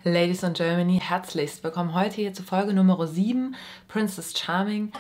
Ladies and Germany, herzlichst willkommen heute hier zu Folge Nummer 7, Princess Charming.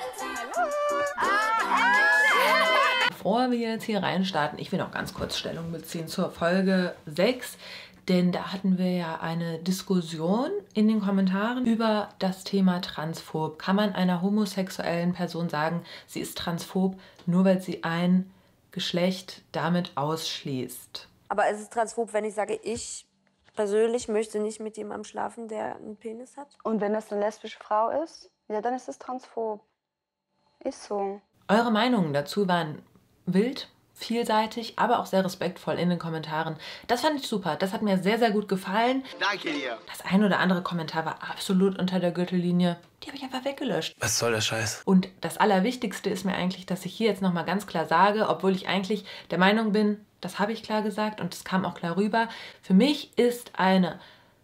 Bevor wir jetzt hier reinstarten, ich will noch ganz kurz Stellung beziehen zur Folge 6, denn da hatten wir ja eine Diskussion in den Kommentaren über das Thema transphob. Kann man einer homosexuellen Person sagen, sie ist transphob, nur weil sie ein Geschlecht damit ausschließt? Aber es ist transphob, wenn ich sage, ich persönlich möchte nicht mit jemandem schlafen, der einen Penis hat. Und wenn das eine lesbische Frau ist, ja, dann ist es transphob. Ist so. Eure Meinungen dazu waren wild, vielseitig, aber auch sehr respektvoll in den Kommentaren. Das fand ich super. Das hat mir sehr, sehr gut gefallen. Danke dir. Das ein oder andere Kommentar war absolut unter der Gürtellinie. Die habe ich einfach weggelöscht. Was soll der Scheiß? Und das Allerwichtigste ist mir eigentlich, dass ich hier jetzt nochmal ganz klar sage, obwohl ich eigentlich der Meinung bin, das habe ich klar gesagt und es kam auch klar rüber, für mich ist eine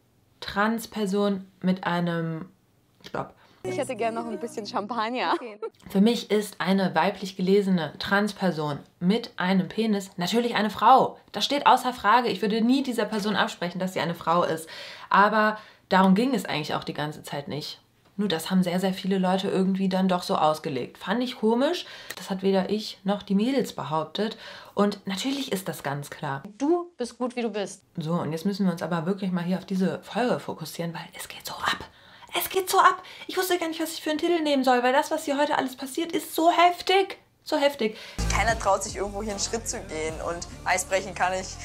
Transperson mit einem... Stopp. Ich hätte gerne noch ein bisschen Champagner. Okay. Für mich ist eine weiblich gelesene Transperson mit einem Penis natürlich eine Frau. Das steht außer Frage. Ich würde nie dieser Person absprechen, dass sie eine Frau ist. Aber darum ging es eigentlich auch die ganze Zeit nicht. Nur das haben sehr, sehr viele Leute irgendwie dann doch so ausgelegt. Fand ich komisch. Das hat weder ich noch die Mädels behauptet. Und natürlich ist das ganz klar. Du bist gut, wie du bist. So, und jetzt müssen wir uns aber wirklich mal hier auf diese Folge fokussieren, weil es geht so ab. Es geht so ab. Ich wusste gar nicht, was ich für einen Titel nehmen soll, weil das, was hier heute alles passiert, ist so heftig. So heftig. Keiner traut sich irgendwo hier einen Schritt zu gehen und Eis brechen kann ich.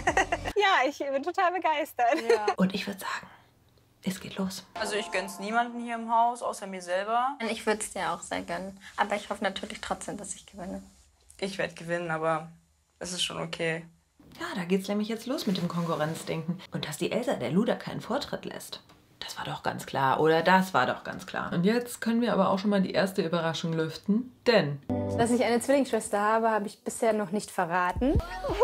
Ja, ich bin total begeistert. Ja. Und ich würde sagen, es geht los. Also ich gönn's niemanden hier im Haus, außer mir selber. Ich würde es dir auch sehr gönnen. Aber ich hoffe natürlich trotzdem, dass ich gewinne. Ich werde gewinnen, aber es ist schon okay. Ja, da geht's nämlich jetzt los mit dem Konkurrenzdenken. Und dass die Elsa der Luda keinen Vortritt lässt. Das war doch ganz klar, oder? Das war doch ganz klar. Und jetzt können wir aber auch schon mal die erste Überraschung lüften, denn... Dass ich eine Zwillingsschwester habe, habe ich bisher noch nicht verraten.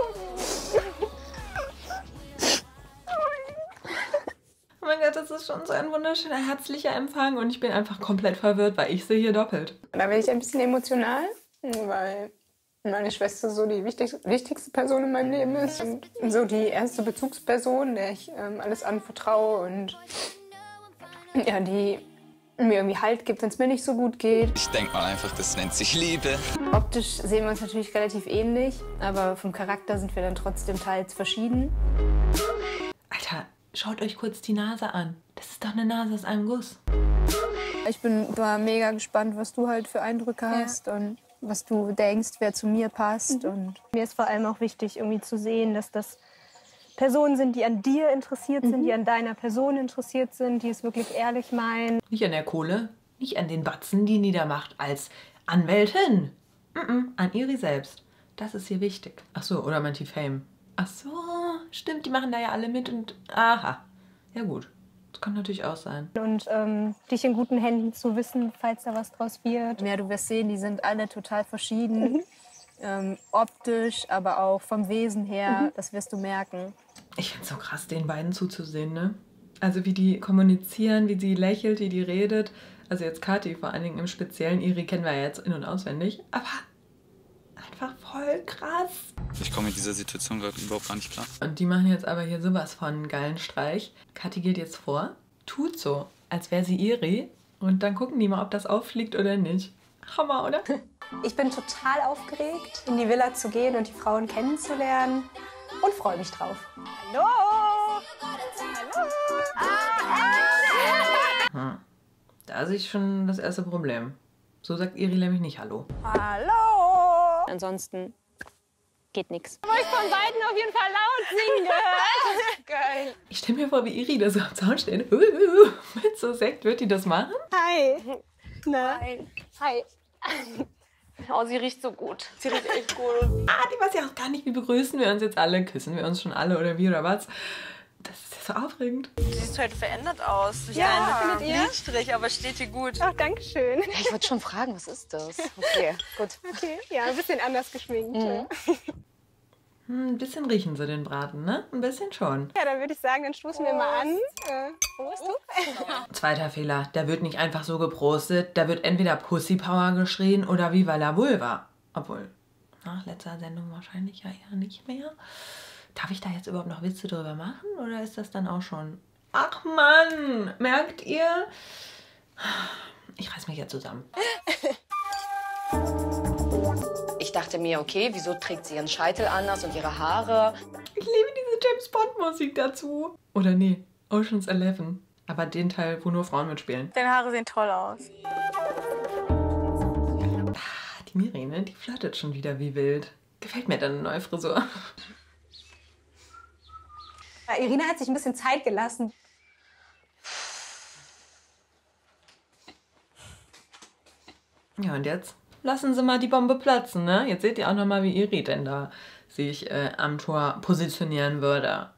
Oh mein Gott, das ist schon so ein wunderschöner, herzlicher Empfang und ich bin einfach komplett verwirrt, weil ich sehe hier doppelt. Da werde ich ein bisschen emotional, weil meine Schwester so die wichtigste Person in meinem Leben ist und so die erste Bezugsperson, der ich alles anvertraue und ja, die mir irgendwie Halt gibt, wenn es mir nicht so gut geht. Ich denke mal einfach, das nennt sich Liebe. Optisch sehen wir uns natürlich relativ ähnlich, aber vom Charakter sind wir dann trotzdem teils verschieden. Alter, schaut euch kurz die Nase an. Das ist doch eine Nase aus einem Guss. Ich war mega gespannt, was du halt für Eindrücke hast und was du denkst, wer zu mir passt. Und mir ist vor allem auch wichtig, irgendwie zu sehen, dass das Personen sind, die an dir interessiert sind, die an deiner Person interessiert sind, die es wirklich ehrlich meinen. Nicht an der Kohle, nicht an den Batzen, die die da macht als Anwältin. An Iri selbst. Das ist hier wichtig. Ach so, oder Manti Fame. Ach so, stimmt, die machen da ja alle mit und... Aha, ja gut. Das kann natürlich auch sein. Und dich in guten Händen zu wissen, falls da was draus wird. Ja, du wirst sehen, die sind alle total verschieden. Optisch, aber auch vom Wesen her, das wirst du merken. Ich finde es so krass, den beiden zuzusehen, ne? Also wie die kommunizieren, wie sie lächelt, wie die redet. Also jetzt Kathi vor allen Dingen im Speziellen. Iri kennen wir ja jetzt in- und auswendig. Aber einfach voll krass. Ich komme mit dieser Situation gerade überhaupt gar nicht klar. Und die machen jetzt aber hier sowas von einen geilen Streich. Kathi geht jetzt vor, tut so, als wäre sie Iri. Und dann gucken die mal, ob das auffliegt oder nicht. Hammer, oder? Ich bin total aufgeregt, in die Villa zu gehen und die Frauen kennenzulernen und freue mich drauf. Hallo! Da sehe ich schon das erste Problem. So sagt Iri nämlich nicht Hallo. Hallo! Ansonsten geht nichts. Ich habe euch von beiden auf jeden Fall laut singen gehört. Geil. Ich stelle mir vor, wie Iri da so am Zaun steht. Mit so Sekt, wird die das machen? Hi. Na? Hi. Oh, sie riecht so gut. Sie riecht echt gut. Die weiß ja auch gar nicht, wie begrüßen wir uns jetzt alle. Küssen wir uns schon alle oder wie oder was? Das ist ja so aufregend. Du siehst heute verändert aus. Durch Ja, deinen findet ihr? Lidstrich, aber steht dir gut. Ach, danke schön. Ich wollte schon fragen, was ist das? Okay, gut. Okay, ja, ein bisschen anders geschminkt. Ja, Ein bisschen riechen sie den Braten, ne? Ein bisschen schon. dann würde ich sagen, dann stoßen wir mal an. Prost, du? Zweiter Fehler, da wird nicht einfach so geprostet, da wird entweder Pussy Power geschrien oder Viva la Vulva. Obwohl, nach letzter Sendung wahrscheinlich ja eher nicht mehr. Darf ich da jetzt überhaupt noch Witze drüber machen oder ist das dann auch schon Ach Mann, merkt ihr? Ich reiß mich jetzt zusammen. Ich dachte mir, okay, wieso trägt sie ihren Scheitel anders und ihre Haare? Ich liebe diese James-Bond-Musik dazu. Oder nee, Ocean's 11. Aber den Teil, wo nur Frauen mitspielen. Deine Haare sehen toll aus. Die Miri, ne? Die flirtet schon wieder wie wild. Gefällt mir deine neue Frisur. Irina hat sich ein bisschen Zeit gelassen. Ja, und jetzt lassen Sie mal die Bombe platzen, ne? Jetzt seht ihr auch noch mal, wie Iri denn da sich am Tor positionieren würde.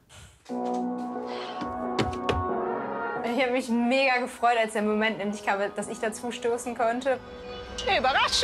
Ich habe mich mega gefreut, als der Moment endlich kam, dass ich dazu stoßen konnte. Überraschung!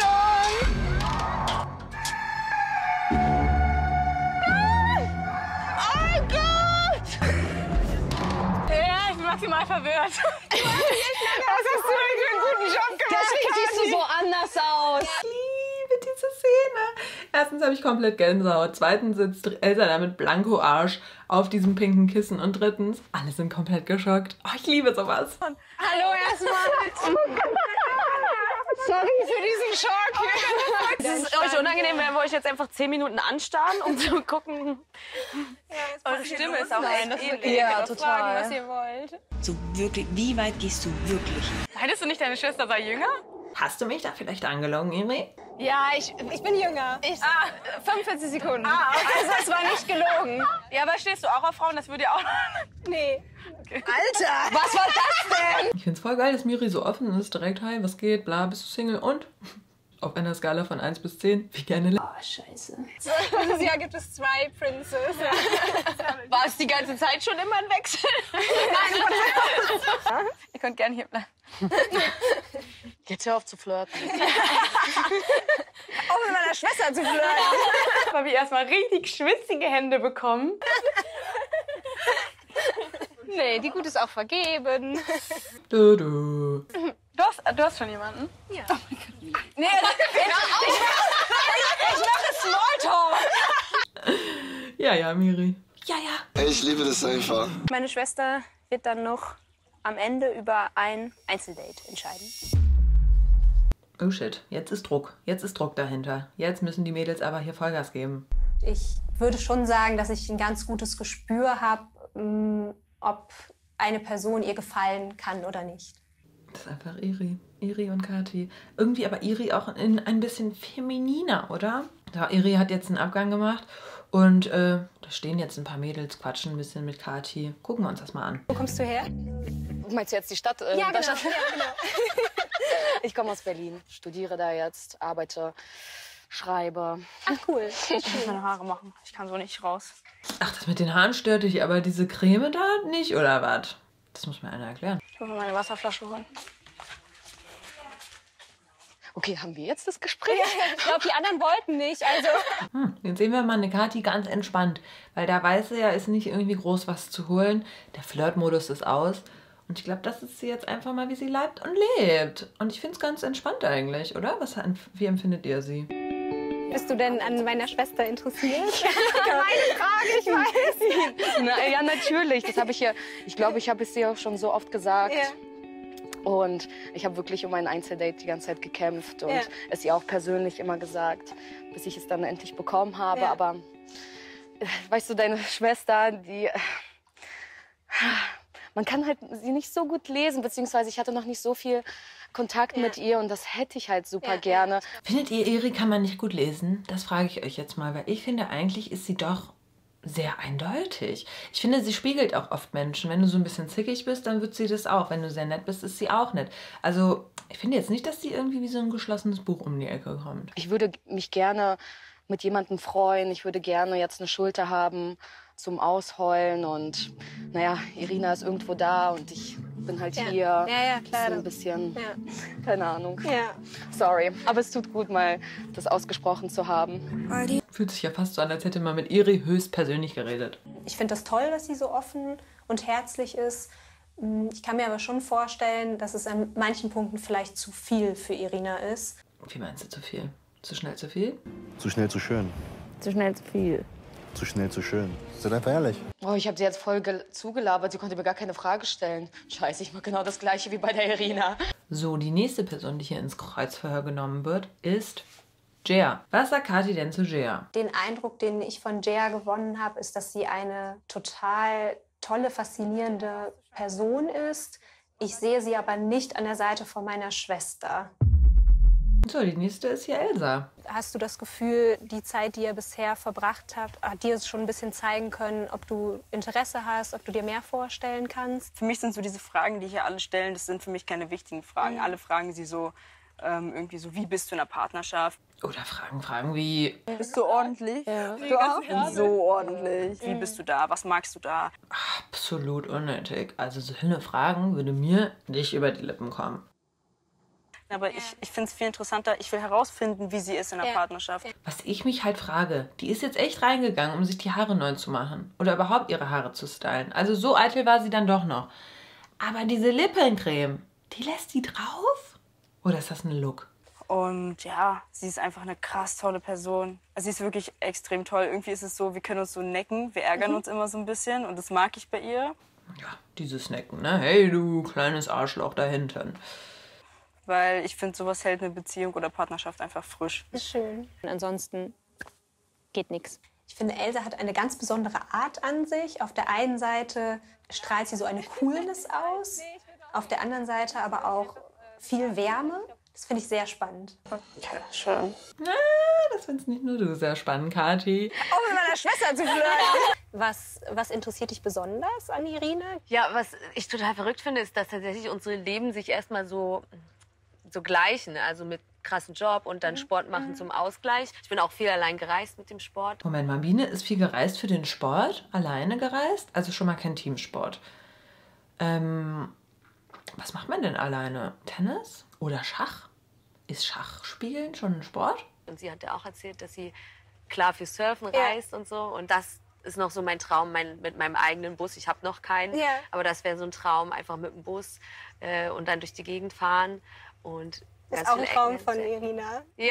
Oh Gott! Ja, ich bin maximal verwirrt. Was hast du denn für einen guten Job gemacht? Deswegen siehst du so anders aus. Ich liebe diese Szene. Erstens habe ich komplett Gänsehaut. Zweitens sitzt Elsa da mit Blanko-Arsch auf diesem pinken Kissen. Und drittens, alle sind komplett geschockt. Oh, ich liebe sowas. Hallo erstmal. Sorry für diesen Schock. Ist es euch unangenehm, wenn wir euch jetzt einfach 10 Minuten anstarren, um zu gucken? Eure Stimme ist auch echt ähnlich. Ja, Fragen, total. was ihr wollt. So wirklich, wie weit gehst du wirklich? Meinst du nicht, deine Schwester sei jünger? Hast du mich da vielleicht angelogen, Iri? Ja, ich bin jünger. 45 Sekunden. Also es war nicht gelogen. Ja, aber stehst du auch auf Frauen? Das würde ja auch... Nee. Okay. Alter! Was war das denn? Ich find's voll geil, dass Miri so offen ist. Direkt, hi, was geht? Bla, bist du Single? Und? Auf einer Skala von 1 bis 10, wie gerne... Oh, scheiße. Dieses Jahr gibt es 2 Princes. War es die ganze Zeit schon immer ein Wechsel? Nein, ihr könnt gerne hier bleiben. Jetzt hör auf zu flirten. Auch mit meiner Schwester zu flirten. Weil wir erstmal richtig schwitzige Hände bekommen. Nee, die Gute ist auch vergeben. Du, du. Du hast schon jemanden? Ja. Oh mein Gott. Nee, ich mache Smalltalk. Ja, Miri. Ja. Ich liebe das einfach. Meine Schwester wird dann noch am Ende über ein Einzeldate entscheiden. Oh shit, jetzt ist Druck. Jetzt ist Druck dahinter. Jetzt müssen die Mädels aber hier Vollgas geben. Ich würde schon sagen, dass ich ein ganz gutes Gespür habe, ob eine Person ihr gefallen kann oder nicht. Das ist einfach Iri. Iri und Kathi. Irgendwie aber Iri auch ein bisschen femininer, oder? Ja, Iri hat jetzt einen Abgang gemacht und da stehen jetzt ein paar Mädels, quatschen ein bisschen mit Kathi. Gucken wir uns das mal an. Wo kommst du her? Meinst du jetzt die Stadt? Ja, genau. Ich komme aus Berlin, studiere da jetzt, arbeite, schreibe. Ach, cool. Ich muss meine Haare machen. Ich kann so nicht raus. Ach, das mit den Haaren stört dich, aber diese Creme da nicht, oder was? Das muss mir einer erklären. Ich muss meine Wasserflasche holen. Okay, haben wir jetzt das Gespräch? Ich glaube, die anderen wollten nicht. Also. Jetzt sehen wir mal eine Kathi ganz entspannt, weil da weiß sie ja, ist nicht irgendwie groß was zu holen. Der Flirtmodus ist aus. Und ich glaube, das ist sie jetzt einfach mal, wie sie leibt und lebt. Und ich finde es ganz entspannt eigentlich, oder? Wie empfindet ihr sie? Bist du denn an meiner Schwester interessiert? Meine Frage, ich weiß. Na, ja, natürlich. Das habe ich ja, ich glaube, ich habe es dir auch schon so oft gesagt. Ja. Und ich habe wirklich um ein Einzeldate die ganze Zeit gekämpft und es ihr auch persönlich immer gesagt, bis ich es dann endlich bekommen habe. Ja. Aber weißt du, deine Schwester, die... Man kann halt sie nicht so gut lesen, beziehungsweise ich hatte noch nicht so viel Kontakt mit ihr und das hätte ich halt super gerne. Findet ihr, Iri kann man nicht gut lesen? Das frage ich euch jetzt mal, weil ich finde, eigentlich ist sie doch sehr eindeutig. Ich finde, sie spiegelt auch oft Menschen. Wenn du so ein bisschen zickig bist, dann wird sie das auch. Wenn du sehr nett bist, ist sie auch nett. Also ich finde jetzt nicht, dass sie irgendwie wie so ein geschlossenes Buch um die Ecke kommt. Ich würde mich gerne mit jemandem freuen. Ich würde gerne jetzt eine Schulter haben zum Ausheulen. Und naja, Irina ist irgendwo da und ich bin halt hier. Ja, klar. So ein bisschen, keine Ahnung. Ja. Sorry, aber es tut gut, mal das ausgesprochen zu haben. Fühlt sich ja fast so an, als hätte man mit Iri höchstpersönlich geredet. Ich finde das toll, dass sie so offen und herzlich ist. Ich kann mir aber schon vorstellen, dass es an manchen Punkten vielleicht zu viel für Irina ist. Wie meinst du zu viel? Zu schnell zu viel? Zu schnell, zu schön. Zu schnell zu viel. zu schnell, zu schön. Seid einfach ehrlich. Oh, ich habe sie jetzt voll zugelabert. Sie konnte mir gar keine Frage stellen. Scheiße, ich mache genau das Gleiche wie bei der Irina. So, die nächste Person, die hier ins Kreuzverhör genommen wird, ist Jea. Was sagt Kathi denn zu Jea? Den Eindruck, den ich von Jea gewonnen habe, ist, dass sie eine total tolle, faszinierende Person ist. Ich sehe sie aber nicht an der Seite von meiner Schwester. So, die nächste ist hier Elsa. Hast du das Gefühl, die Zeit, die ihr bisher verbracht habt, hat dir schon ein bisschen zeigen können, ob du Interesse hast, ob du dir mehr vorstellen kannst? Für mich sind so diese Fragen, die hier alle stellen, das sind für mich keine wichtigen Fragen. Alle fragen sie so, irgendwie so, wie bist du in einer Partnerschaft? Oder Fragen wie... Bist du ordentlich? Ja. Du auch? So ordentlich. Wie bist du da? Was magst du da? Absolut unnötig. Also so eine Fragen würde mir nicht über die Lippen kommen. Aber ich finde es viel interessanter, ich will herausfinden, wie sie ist in der Partnerschaft. Was ich mich halt frage, die ist jetzt echt reingegangen, um sich die Haare neu zu machen. Oder überhaupt ihre Haare zu stylen. Also so eitel war sie dann doch noch. Aber diese Lippencreme, die lässt sie drauf? Oder ist das ein Look? Und ja, sie ist einfach eine krass tolle Person. Also sie ist wirklich extrem toll. Irgendwie ist es so, wir können uns so necken, wir ärgern uns immer so ein bisschen und das mag ich bei ihr. Ja, dieses Necken, ne? Hey du kleines Arschloch da hinten. Weil ich finde, sowas hält eine Beziehung oder Partnerschaft einfach frisch. Schön. Und ansonsten geht nichts. Ich finde, Elsa hat eine ganz besondere Art an sich. Auf der einen Seite strahlt sie so eine Coolness aus, auf der anderen Seite aber auch viel Wärme. Das finde ich sehr spannend. Ja, schön. Na, das findest nicht nur du sehr spannend, Kathi. Auch mit meiner Schwester zu flirten. Was interessiert dich besonders an Irina? Ja, was ich total verrückt finde, ist, dass tatsächlich unsere Leben sich erstmal so gleichen. Also mit krassen Job und dann Sport machen zum Ausgleich. Ich bin auch viel allein gereist mit dem Sport. Moment mal, Biene ist viel gereist für den Sport? Alleine gereist? Also schon mal kein Teamsport. Was macht man denn alleine? Tennis? Oder Schach? Ist Schachspielen schon ein Sport? Und sie hat ja auch erzählt, dass sie klar für Surfen reist und so. Und das ist noch so mein Traum mit meinem eigenen Bus. Ich habe noch keinen, aber das wäre so ein Traum, einfach mit dem Bus und dann durch die Gegend fahren. Und das ist auch ein Traum von Irina. Ja?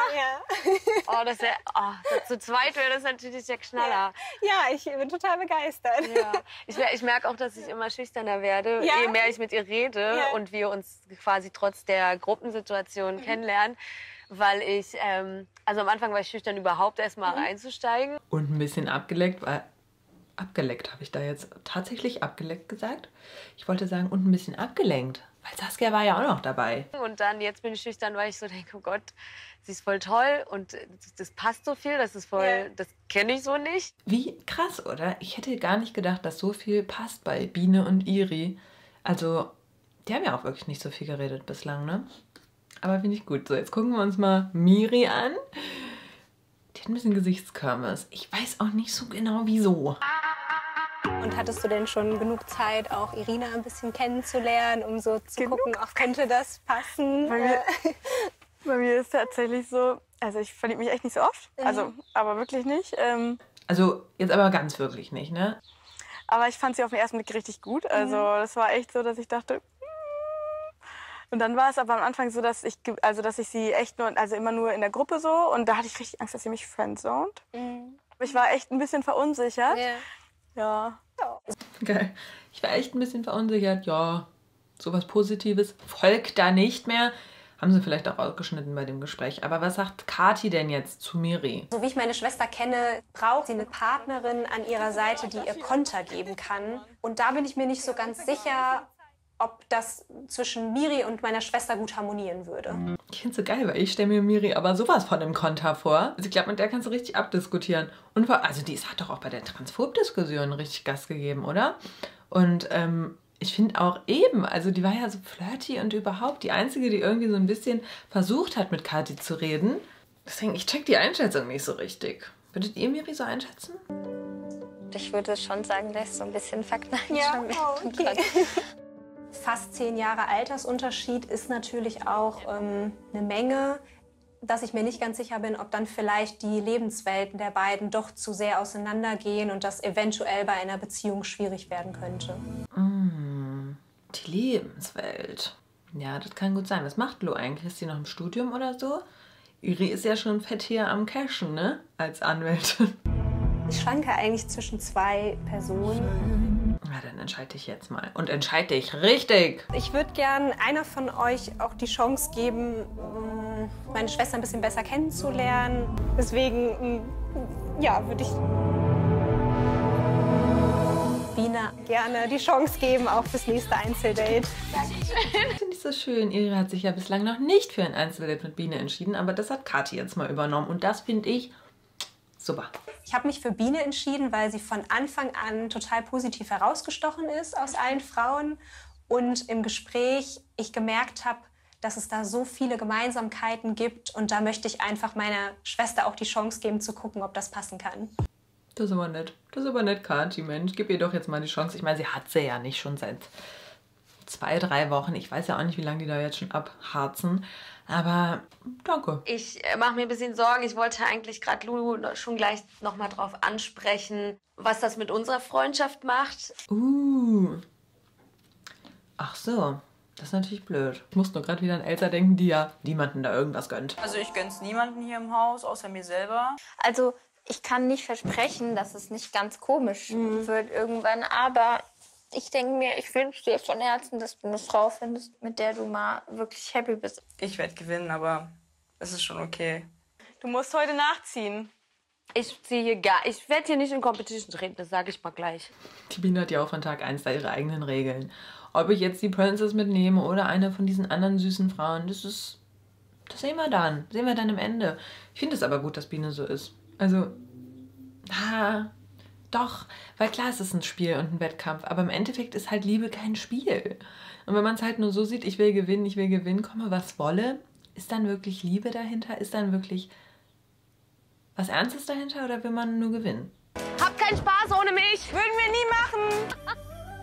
Oh, das wär, zu zweit wäre das natürlich der Knaller. Ja, ich bin total begeistert. Ja. Ich merke auch, dass ich immer schüchterner werde, je mehr ich mit ihr rede und wir uns quasi trotz der Gruppensituation kennenlernen. Weil ich, also am Anfang war ich schüchtern, überhaupt erst mal einzusteigen. Und ein bisschen abgeleckt, weil... Abgeleckt habe ich da jetzt tatsächlich abgeleckt gesagt. Ich wollte sagen, und ein bisschen abgelenkt. Weil Saskia war ja auch noch dabei. Und dann, jetzt bin ich schüchtern, weil ich so denke, oh Gott, sie ist voll toll und das passt so viel, das ist voll, das kenne ich so nicht. Wie krass, oder? Ich hätte gar nicht gedacht, dass so viel passt bei Biene und Iri. Also, die haben ja auch wirklich nicht so viel geredet bislang, ne? Aber finde ich gut. So, jetzt gucken wir uns mal Miri an. Die hat ein bisschen Gesichtskirmes. Ich weiß auch nicht so genau, wieso. Und hattest du denn schon genug Zeit, auch Irina ein bisschen kennenzulernen, um so zu gucken, auch könnte das passen? Bei mir ist tatsächlich so, also ich verliebe mich echt nicht so oft, also aber wirklich nicht. Also jetzt aber ganz wirklich nicht, ne? Aber ich fand sie auf den ersten Blick richtig gut. Also das war echt so, dass ich dachte... Und dann war es aber am Anfang so, dass ich sie echt nur, also immer nur in der Gruppe so. Und da hatte ich richtig Angst, dass sie mich friendzoned. Ich war echt ein bisschen verunsichert. Ja. Geil. Ich war echt ein bisschen verunsichert. Ja, sowas Positives folgt da nicht mehr. Haben sie vielleicht auch ausgeschnitten bei dem Gespräch. Aber was sagt Kathi denn jetzt zu Miri? So wie ich meine Schwester kenne, braucht sie eine Partnerin an ihrer Seite, die ihr Konter geben kann. Und da bin ich mir nicht so ganz sicher, ob das zwischen Miri und meiner Schwester gut harmonieren würde. Ich finde es so geil, weil ich stelle mir Miri aber sowas von dem Konter vor. Also ich glaube, mit der kannst du richtig abdiskutieren. Und also die hat doch auch bei der Transphob-Diskussion richtig Gas gegeben, oder? Und ich finde auch eben, also die war ja so flirty und überhaupt die Einzige, die irgendwie so ein bisschen versucht hat, mit Kathi zu reden. Deswegen, ich check die Einschätzung nicht so richtig. Würdet ihr Miri so einschätzen? Ich würde schon sagen, der ist so ein bisschen verknallt. Ja, okay. Fast 10 Jahre Altersunterschied ist natürlich auch eine Menge, dass ich mir nicht ganz sicher bin, ob dann vielleicht die Lebenswelten der beiden doch zu sehr auseinandergehen und das eventuell bei einer Beziehung schwierig werden könnte. Die Lebenswelt. Ja, das kann gut sein. Was macht Lo eigentlich? Ist sie noch im Studium oder so? Iri ist ja schon fett hier am Cashen, ne? Als Anwältin. Ich schwanke eigentlich zwischen 2 Personen. Na, dann entscheide ich jetzt mal. Und entscheide dich richtig. Ich würde gern einer von euch auch die Chance geben, meine Schwester ein bisschen besser kennenzulernen. Deswegen, ja, würde ich Biene gerne die Chance geben, auch fürs nächste Einzeldate. Finde ich so schön. Iri hat sich ja bislang noch nicht für ein Einzeldate mit Biene entschieden, aber das hat Kathi jetzt mal übernommen. Und das finde ich super. Ich habe mich für Biene entschieden, weil sie von Anfang an total positiv herausgestochen ist aus allen Frauen. Und im Gespräch ich gemerkt habe, dass es da so viele Gemeinsamkeiten gibt. Und da möchte ich einfach meiner Schwester auch die Chance geben, zu gucken, ob das passen kann. Das ist aber nett. Das ist aber nett, Kathi, Mensch. Gib ihr doch jetzt mal die Chance. Ich meine, sie hat sie ja nicht schon seit 2, 3 Wochen. Ich weiß ja auch nicht, wie lange die da jetzt schon abharzen. Aber danke. Ich mache mir ein bisschen Sorgen. Ich wollte eigentlich gerade Lulu schon gleich nochmal drauf ansprechen, was das mit unserer Freundschaft macht. Ach so. Das ist natürlich blöd. Ich muss nur gerade wieder an Elsa denken, die ja niemanden da irgendwas gönnt. Also ich gönn's niemanden hier im Haus, außer mir selber. Also ich kann nicht versprechen, dass es nicht ganz komisch wird irgendwann, aber ich denke mir, ich wünsche dir von Herzen, dass du eine Frau findest, mit der du mal wirklich happy bist. Ich werde gewinnen, aber es ist schon okay. Du musst heute nachziehen. Ich werde hier nicht in Competition treten, das sage ich mal gleich. Die Biene hat ja auch von Tag 1 da ihre eigenen Regeln. Ob ich jetzt die Princess mitnehme oder eine von diesen anderen süßen Frauen, das sehen wir dann. Sehen wir dann am Ende. Ich finde es aber gut, dass Biene so ist. Also, doch, weil klar, es ist ein Spiel und ein Wettkampf, aber im Endeffekt ist halt Liebe kein Spiel. Und wenn man es halt nur so sieht, ich will gewinnen, komme was wolle, ist dann wirklich Liebe dahinter? Ist dann wirklich was Ernstes dahinter oder will man nur gewinnen? Hab keinen Spaß ohne mich. Würden wir nie machen.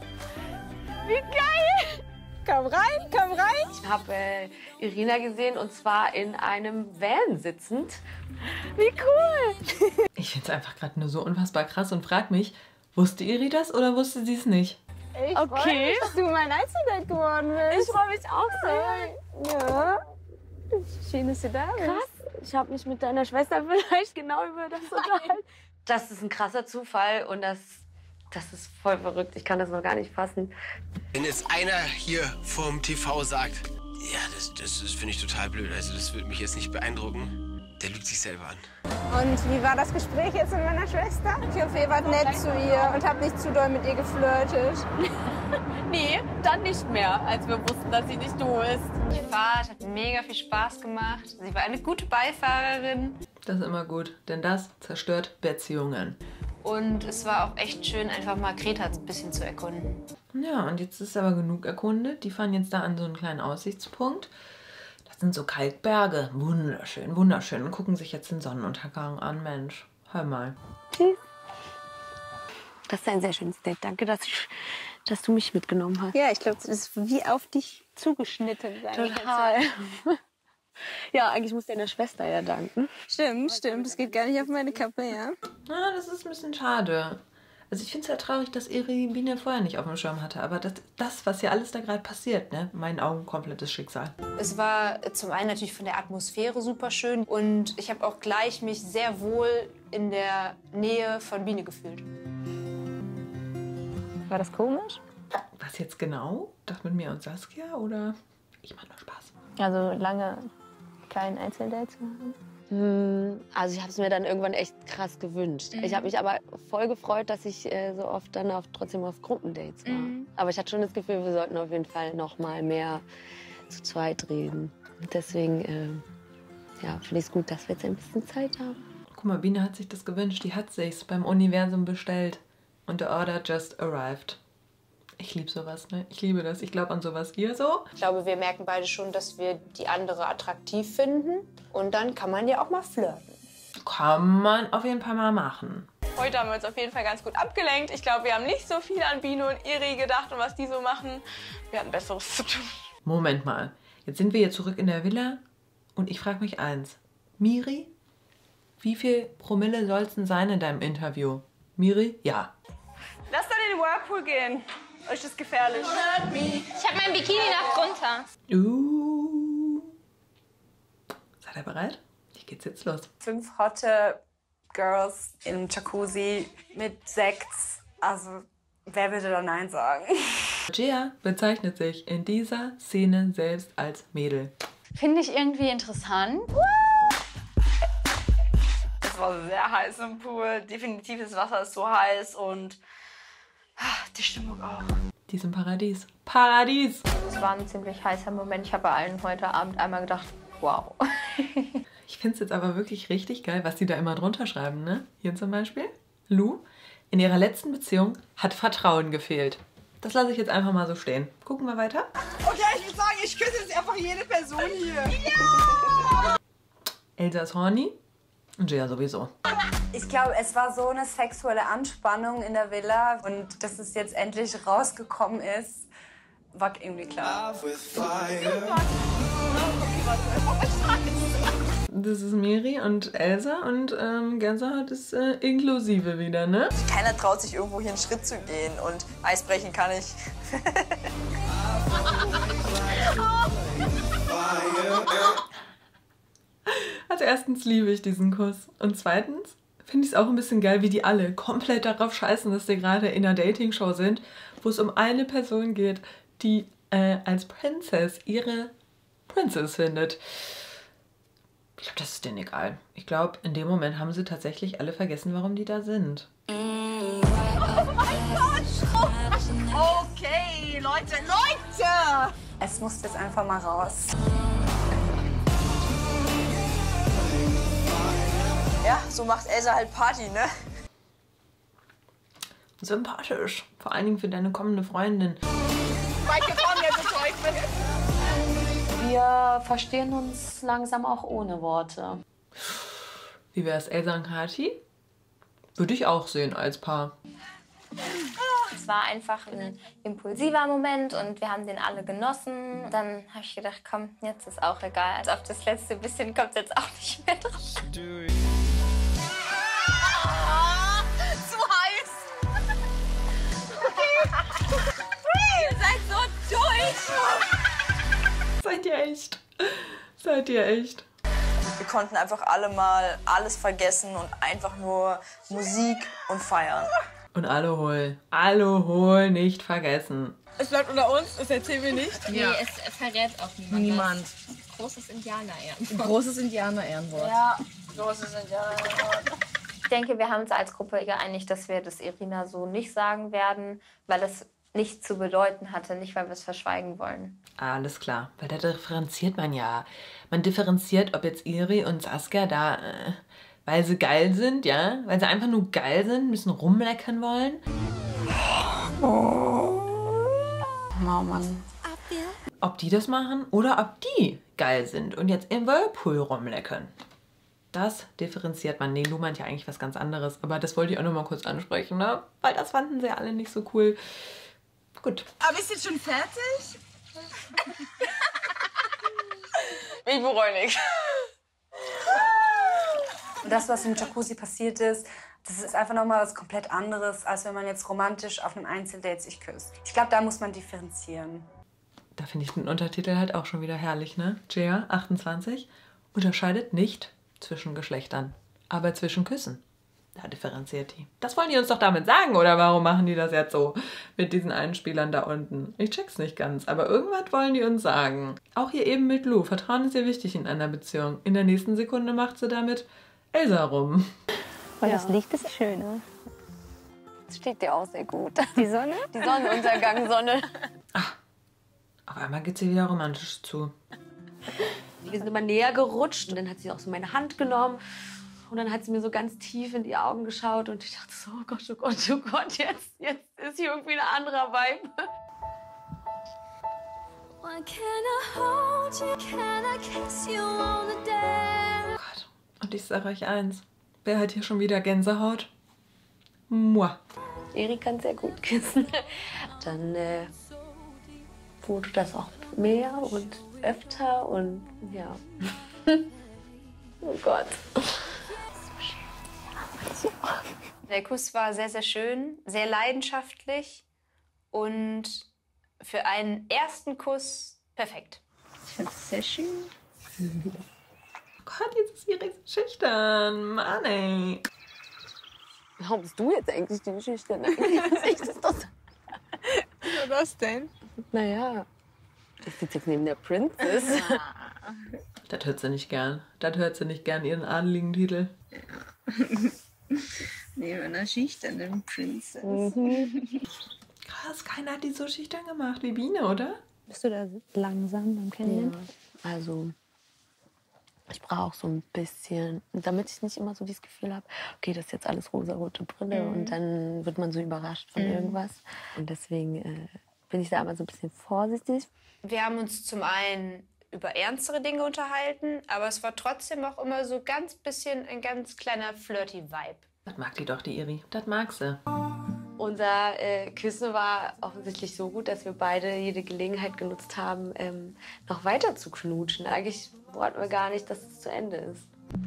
Wie geil. Komm rein, komm rein. Ich habe Irina gesehen und zwar in einem Van sitzend. Wie cool. Ich finde es einfach gerade nur so unfassbar krass und frage mich, wusste Iri das oder wusste sie es nicht? Ich freue mich, dass du mein Einzeldate geworden bist. Ich freue mich auch sehr. Ja. Schön, dass du da bist. Krass. Ich habe mich mit deiner Schwester vielleicht genau über das unterhalten. Das ist ein krasser Zufall und das ist voll verrückt. Ich kann das noch gar nicht fassen. Wenn jetzt einer hier vom TV sagt, ja, das finde ich total blöd, also das würde mich jetzt nicht beeindrucken, der lügt sich selber an. Und wie war das Gespräch jetzt mit meiner Schwester? Ich hoffe, ihr wart nett zu ihr und habt nicht zu doll mit ihr geflirtet. Nee, dann nicht mehr, als wir wussten, dass sie nicht du ist. Die Fahrt hat mega viel Spaß gemacht. Sie war eine gute Beifahrerin. Das ist immer gut, denn das zerstört Beziehungen. Und es war auch echt schön, einfach mal Kreta ein bisschen zu erkunden. Ja, und jetzt ist aber genug erkundet. Die fahren jetzt da an so einen kleinen Aussichtspunkt. Das sind so Kalkberge. Wunderschön, wunderschön. Und gucken sich jetzt den Sonnenuntergang an. Mensch, hör mal. Tschüss. Das ist ein sehr schönes Date. Danke, dass du mich mitgenommen hast. Ja, ich glaube, das ist wie auf dich zugeschnitten. Total. Ja, eigentlich muss deiner Schwester ja danken. Stimmt. Das geht gar nicht auf meine Kappe, ja. Ah, das ist ein bisschen schade. Also ich finde es ja traurig, dass Iri Biene vorher nicht auf dem Schirm hatte. Aber das was hier alles da gerade passiert, ne? In meinen Augen komplettes Schicksal. Es war zum einen natürlich von der Atmosphäre super schön. Und ich habe auch gleich mich sehr wohl in der Nähe von Biene gefühlt. War das komisch? Was jetzt genau? Das mit mir und Saskia oder? Ich mache nur Spaß. Also lange kein Einzeldate zu haben? Also ich habe es mir dann irgendwann echt krass gewünscht. Ich habe mich aber voll gefreut, dass ich so oft dann trotzdem auf Gruppendates war. Aber ich hatte schon das Gefühl, wir sollten auf jeden Fall noch mal mehr zu zweit reden. Und deswegen finde ich es gut, dass wir jetzt ein bisschen Zeit haben. Guck mal, Biene hat sich das gewünscht. Die hat sich's beim Universum bestellt. Und the order just arrived. Ich liebe sowas, ne? Ich liebe das. Ich glaube an sowas. Ihr so? Ich glaube, wir merken beide schon, dass wir die andere attraktiv finden. Und dann kann man ja auch mal flirten. Kann man auf jeden Fall mal machen. Heute haben wir uns auf jeden Fall ganz gut abgelenkt. Ich glaube, wir haben nicht so viel an Biene und Iri gedacht und was die so machen. Wir hatten Besseres zu tun. Moment mal. Jetzt sind wir hier zurück in der Villa. Und ich frage mich eins. Miri, wie viel Promille soll es denn sein in deinem Interview? Miri? Ja. Lass dann in den Whirlpool gehen. Euch ist gefährlich. Ich habe mein Bikini nach drunter. Seid ihr bereit? Hier geht's jetzt los. 5 hotte Girls im Jacuzzi mit Sekt. Also, wer würde da Nein sagen? Gia bezeichnet sich in dieser Szene selbst als Mädel. Finde ich irgendwie interessant. Es war sehr heiß im Pool. Definitiv, das Wasser ist so heiß und die Stimmung auch. Die ist im Paradies. Paradies! Es war ein ziemlich heißer Moment. Ich habe bei allen heute Abend einmal gedacht, wow. Ich finde es jetzt aber wirklich richtig geil, was die da immer drunter schreiben, ne? Hier zum Beispiel. Lou, in ihrer letzten Beziehung hat Vertrauen gefehlt. Das lasse ich jetzt einfach mal so stehen. Gucken wir weiter. Okay, ich würde sagen, ich küsse jetzt einfach jede Person hier. Ja! Elsa ist horny und Gia sowieso. Ich glaube, es war so eine sexuelle Anspannung in der Villa und dass es jetzt endlich rausgekommen ist, war irgendwie klar. Das ist Miri und Elsa und Gänsehaut ist inklusive wieder, ne? Keiner traut sich irgendwo hier einen Schritt zu gehen und Eis brechen kann ich. Also erstens liebe ich diesen Kuss und zweitens finde ich es auch ein bisschen geil, wie die alle komplett darauf scheißen, dass die gerade in einer Dating-Show sind, wo es um eine Person geht, die als Princess ihre Princess findet. Ich glaube, das ist denen egal. Ich glaube, in dem Moment haben sie tatsächlich alle vergessen, warum die da sind. Oh mein Gott! Okay, Leute! Es muss jetzt einfach mal raus. Ja, so macht Elsa halt Party, ne? Sympathisch. Vor allen Dingen für deine kommende Freundin. Wir verstehen uns langsam auch ohne Worte. Wie wär's, Elsa und Kathi? Würde ich auch sehen als Paar. Es war einfach ein impulsiver Moment und wir haben den alle genossen. Dann habe ich gedacht, komm, jetzt ist auch egal. Also auf das letzte bisschen kommt es jetzt auch nicht mehr drauf. Zu heiß! Okay. Ihr seid so durch! Seid ihr echt? Seid ihr echt? Wir konnten einfach alle mal alles vergessen und einfach nur Musik und feiern. Und Alkohol nicht vergessen. Es bleibt unter uns, das erzählen wir nicht. Nee, es verrät auch niemand. Großes Indianer-Ehrenwort. Großes Indianer-Ehrenwort. Ja, großes Indianer-Ehrenwort. Ich denke, wir haben uns als Gruppe geeinigt, dass wir das Irina so nicht sagen werden, weil es nichts zu bedeuten hatte, nicht weil wir es verschweigen wollen. Alles klar, weil da differenziert man ja. Man differenziert, ob jetzt Iri und Saskia da, weil sie geil sind, ja? Weil sie einfach nur geil sind, ein bisschen rumleckern wollen. Oh Mann. Ob die das machen oder ob die geil sind und jetzt im Whirlpool rumleckern. Das differenziert man. Nee, Lou meint ja eigentlich was ganz anderes. Aber das wollte ich auch noch mal kurz ansprechen, ne? Weil das fanden sie alle nicht so cool. Gut. Aber ist jetzt schon fertig? Ich bereue nichts. Und das, was im Jacuzzi passiert ist, das ist einfach nochmal was komplett anderes, als wenn man jetzt romantisch auf einem Einzeldate sich küsst. Ich glaube, da muss man differenzieren. Da finde ich den Untertitel halt auch schon wieder herrlich, ne? Gia, 28, unterscheidet nicht zwischen Geschlechtern, aber zwischen Küssen. Da differenziert die. Das wollen die uns doch damit sagen, oder warum machen die das jetzt so mit diesen Einspielern da unten? Ich check's nicht ganz, aber irgendwas wollen die uns sagen. Auch hier eben mit Lou. Vertrauen ist ja wichtig in einer Beziehung. In der nächsten Sekunde macht sie damit Elsa rum. Weil das Licht ist schön, ne? Das steht dir auch sehr gut. Die Sonne? Die Sonnenuntergang, Sonne. Auf einmal geht's ihr wieder romantisch zu. Wir sind immer näher gerutscht und dann hat sie auch so meine Hand genommen und dann hat sie mir so ganz tief in die Augen geschaut und ich dachte so, oh Gott, oh Gott, oh Gott, jetzt ist hier irgendwie ein anderer Vibe. Oh Gott. Und ich sage euch eins, wer hat hier schon wieder Gänsehaut? Moi. Eri kann sehr gut küssen. Dann wurde das auch mehr und öfter und ja. Oh Gott. Der Kuss war sehr, sehr schön, sehr leidenschaftlich und für einen ersten Kuss perfekt. Ich fand es sehr schön. Oh Gott, jetzt ist Iri so schüchtern. Mann, ey. Warum bist du jetzt eigentlich die Schüchterne? Ich das doch so. Was denn? Naja, ich sitze jetzt neben der Princess. Das hört sie nicht gern. Das hört sie nicht gern, ihren adeligen Titel. Neben einer schüchternen Princess. Krass, keiner hat die so schüchtern gemacht wie Biene, oder? Bist du da langsam beim Kennenlernen? Ja, also ich brauche so ein bisschen, damit ich nicht immer so dieses Gefühl habe, okay, das ist jetzt alles rosarote Brille und dann wird man so überrascht von irgendwas. Und deswegen bin ich da immer so ein bisschen vorsichtig. Wir haben uns zum einen über ernstere Dinge unterhalten, aber es war trotzdem auch immer so ganz bisschen ein ganz kleiner flirty Vibe. Das mag die doch, die Iri. Das mag sie. Unser Küssen war offensichtlich so gut, dass wir beide jede Gelegenheit genutzt haben, noch weiter zu knutschen. Eigentlich wollten wir gar nicht, dass es zu Ende ist.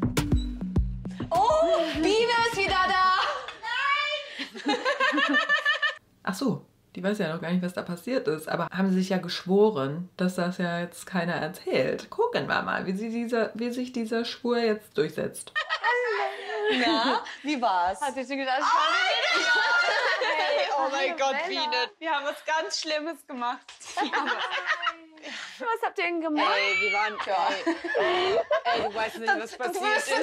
Oh, Biene ist wieder da! Nein! Ach so, die weiß ja noch gar nicht, was da passiert ist. Aber haben sie sich ja geschworen, dass das ja jetzt keiner erzählt. Gucken wir mal, wie sich dieser Schwur jetzt durchsetzt. Na, wie war's? Hat sich schon gedacht, Hey, oh mein Gott, Biene. Wir haben was ganz Schlimmes gemacht. Was habt ihr denn gemacht? Ey, wir waren... Ey, du weißt nicht, was passiert ist.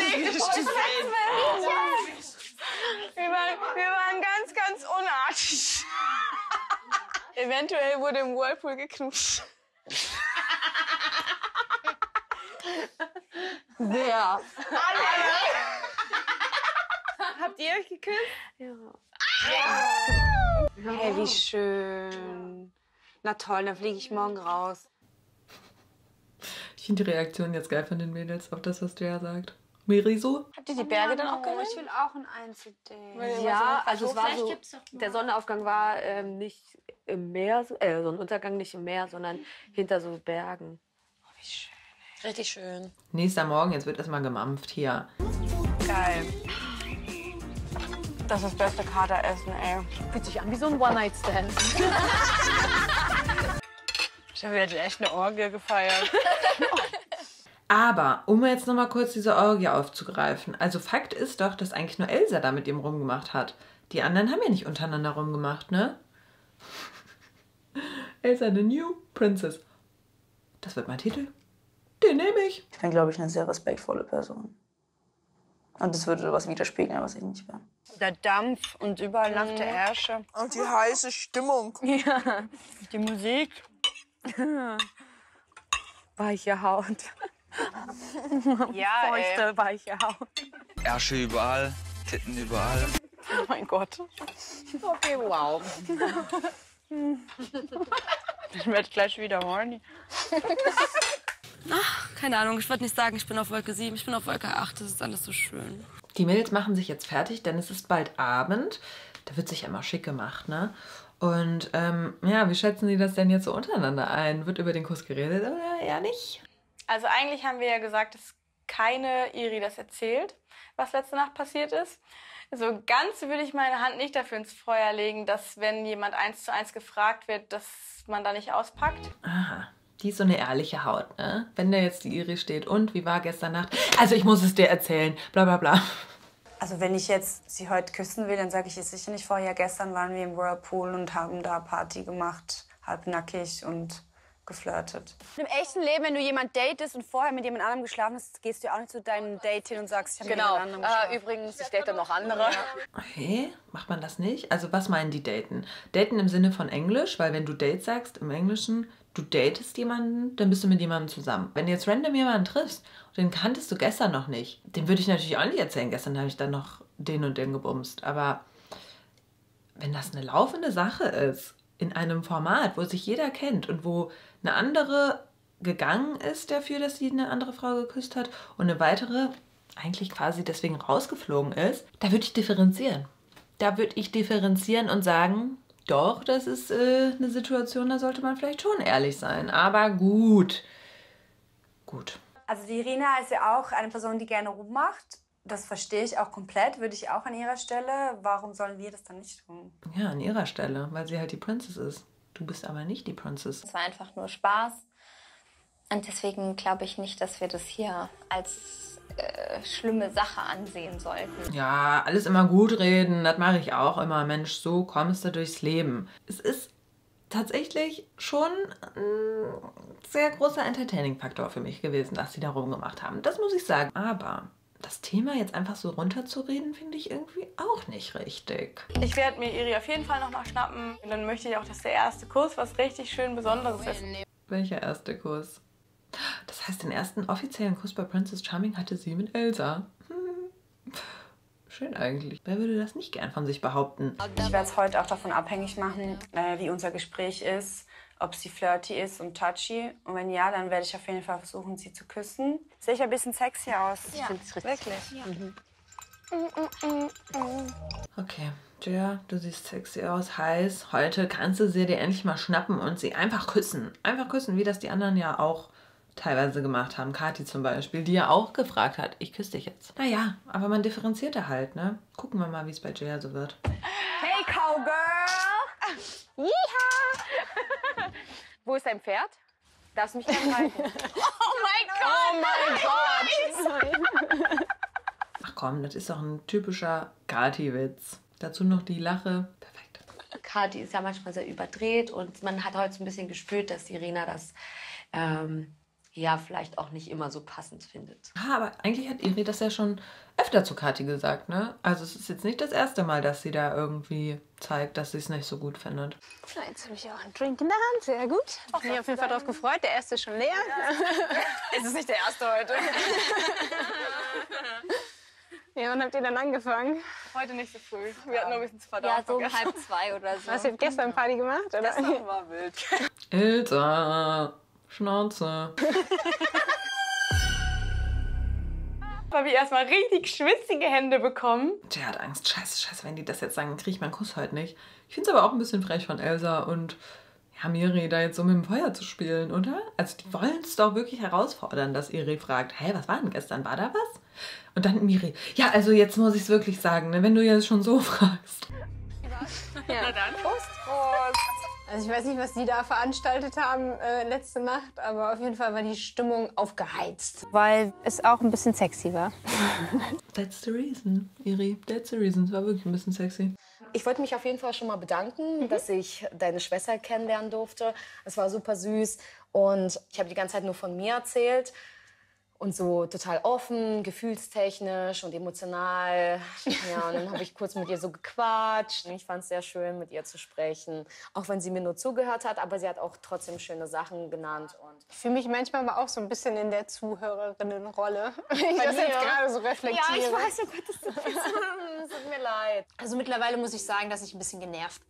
Wir waren ganz, ganz unartig. Eventuell wurde im Whirlpool geknutscht. Wer? Habt ihr euch geküsst? Ja. Hey, wie schön. Na toll, dann fliege ich morgen raus. Ich finde die Reaktion jetzt geil von den Mädels auf das, was Jaya sagt. Miriso? Habt ihr die Berge dann auch geritten? Ich will auch ein Einzeldate. Ja, also es war so, der Sonnenaufgang war nicht im Meer, Sonnenuntergang nicht im Meer, sondern hinter so Bergen. Oh, wie schön. Richtig schön. Nächster Morgen, jetzt wird erstmal gemampft hier. Geil. Das ist das beste Kateressen, ey. Fühlt sich an wie so ein One-Night-Stand. Ich habe jetzt echt eine Orgie gefeiert. Aber, um jetzt nochmal kurz diese Orgie aufzugreifen. Also Fakt ist doch, dass eigentlich nur Elsa da mit ihm rumgemacht hat. Die anderen haben ja nicht untereinander rumgemacht, ne? Elsa, the new princess. Das wird mein Titel. Den nehme ich. Ich bin, glaube ich, eine sehr respektvolle Person. Und das würde sowas widerspiegeln, was ich nicht bin. Der Dampf und überall nackte Ärsche. Und die heiße Stimmung. Ja, die Musik. Weiche Haut. Ja, feuchte, weiche Haut. Ärsche überall, Titten überall. Oh mein Gott. Okay, wow. Ich werde gleich wieder horny. Ach, keine Ahnung, ich würde nicht sagen, ich bin auf Wolke 7, ich bin auf Wolke 8, das ist alles so schön. Die Mädels machen sich jetzt fertig, denn es ist bald Abend. Da wird sich ja immer schick gemacht, ne? Und ja, wie schätzen Sie das denn jetzt so untereinander ein? Wird über den Kuss geredet oder eher nicht? Also eigentlich haben wir ja gesagt, dass keine Iri das erzählt, was letzte Nacht passiert ist. So ganz würde ich meine Hand nicht dafür ins Feuer legen, dass wenn jemand 1:1 gefragt wird, dass man da nicht auspackt. Aha. Die ist so eine ehrliche Haut, ne? Wenn da jetzt die Iri steht und wie war gestern Nacht? Also ich muss es dir erzählen, bla bla bla. Also wenn ich jetzt sie heute küssen will, dann sage ich es sicher nicht vorher. Gestern waren wir im Whirlpool und haben da Party gemacht, halbnackig und geflirtet. Im echten Leben, wenn du jemand datest und vorher mit jemand anderem geschlafen hast, gehst du auch nicht zu deinem Date hin und sagst, ich habe mit jemand anderem geschlafen. Übrigens, ich date noch andere. Okay, macht man das nicht? Also was meinen die daten? Daten im Sinne von Englisch, weil wenn du Date sagst im Englischen, du datest jemanden, dann bist du mit jemandem zusammen. Wenn du jetzt random jemanden triffst, den kanntest du gestern noch nicht, den würde ich natürlich auch nicht erzählen. Gestern habe ich dann noch den und den gebumst. Aber wenn das eine laufende Sache ist, in einem Format, wo sich jeder kennt und wo eine andere gegangen ist dafür, dass sie eine andere Frau geküsst hat und eine weitere eigentlich quasi deswegen rausgeflogen ist, da würde ich differenzieren. Da würde ich differenzieren und sagen, doch, das ist eine Situation, da sollte man vielleicht schon ehrlich sein. Aber gut. Gut. Also die Irina ist ja auch eine Person, die gerne rummacht. Das verstehe ich auch komplett, würde ich auch an ihrer Stelle. Warum sollen wir das dann nicht tun? Ja, an ihrer Stelle, weil sie halt die Princess ist. Du bist aber nicht die Princess. Es war einfach nur Spaß. Und deswegen glaube ich nicht, dass wir das hier als schlimme Sache ansehen sollten. Ja, alles immer gut reden, das mache ich auch immer. Mensch, so kommst du durchs Leben. Es ist tatsächlich schon ein sehr großer Entertaining-Faktor für mich gewesen, dass sie da rumgemacht haben. Das muss ich sagen. Aber das Thema jetzt einfach so runterzureden, finde ich irgendwie auch nicht richtig. Ich werde mir Iri auf jeden Fall nochmal schnappen. Und dann möchte ich auch, dass der erste Kuss was richtig schön Besonderes ist. Welcher erste Kuss? Das heißt, den ersten offiziellen Kuss bei Princess Charming hatte sie mit Elsa. Schön eigentlich. Wer würde das nicht gern von sich behaupten? Ich werde es heute auch davon abhängig machen, wie unser Gespräch ist, ob sie flirty ist und touchy. Und wenn ja, dann werde ich auf jeden Fall versuchen, sie zu küssen. Sehe ich ein bisschen sexy aus? Ja. Ich finde es richtig. Wirklich? Ja. Okay, Gia, du siehst sexy aus, heiß. Heute kannst du sie dir endlich mal schnappen und sie einfach küssen. Einfach küssen, wie das die anderen ja auch teilweise gemacht haben. Kathi zum Beispiel, die ja auch gefragt hat, ich küsse dich jetzt. Naja, aber man differenziert da halt, ne? Gucken wir mal, wie es bei Gia so wird. Hey, Cowgirl! Yeehaw! Wo ist dein Pferd? Darfst du mich gerne reiten? Oh mein Gott! Ach komm, das ist doch ein typischer Kathi-Witz. Dazu noch die Lache. Perfekt. Kathi ist ja manchmal sehr überdreht und man hat heute so ein bisschen gespürt, dass Irina das ja vielleicht auch nicht immer so passend findet. Ah, aber eigentlich hat Iri das ja schon öfter zu Kathi gesagt, ne? Also es ist jetzt nicht das erste Mal, dass sie da irgendwie zeigt, dass sie es nicht so gut findet. Na, jetzt habe ich auch einen Drink in der Hand, sehr gut. Ich bin mich auf jeden Fall darauf gefreut, der erste ist schon leer. Es ist nicht der erste heute. Ja, wann habt ihr dann angefangen? Heute nicht so früh. Wir hatten noch ein bisschen zu verdauen. Ja, so um 1:30 oder so. Hast du gestern Party gemacht? Oder? Gestern war wild. Elsa, Schnauze. Habe ich erstmal richtig schwitzige Hände bekommen. Der hat Angst. Scheiße, wenn die das jetzt sagen, dann kriege ich meinen Kuss heute nicht. Ich finde es aber auch ein bisschen frech von Elsa und ja, Miri da jetzt so mit dem Feuer zu spielen, oder? Also die wollen es doch wirklich herausfordern, dass Iri fragt, hey, was war denn gestern? War da was? Und dann Miri, ja, also jetzt muss ich es wirklich sagen, ne, wenn du jetzt schon so fragst. Ja. Na dann, Prost. Also ich weiß nicht, was die da veranstaltet haben letzte Nacht, aber auf jeden Fall war die Stimmung aufgeheizt. Weil es auch ein bisschen sexy war. That's the reason, Iri. That's the reason. Es war wirklich ein bisschen sexy. Ich wollte mich auf jeden Fall schon mal bedanken, dass ich deine Schwester kennenlernen durfte. Es war super süß und ich habe die ganze Zeit nur von mir erzählt. Und so total offen, gefühlstechnisch und emotional. Ja, und dann habe ich kurz mit ihr so gequatscht. Ich fand es sehr schön, mit ihr zu sprechen. Auch wenn sie mir nur zugehört hat, aber sie hat auch trotzdem schöne Sachen genannt. Und Ich fühle mich manchmal aber auch so ein bisschen in der Zuhörerinnenrolle. Wenn ich das jetzt gerade so reflektiere. Ja, ich weiß, oh Gott, das tut mir leid. Also mittlerweile muss ich sagen, dass ich ein bisschen genervt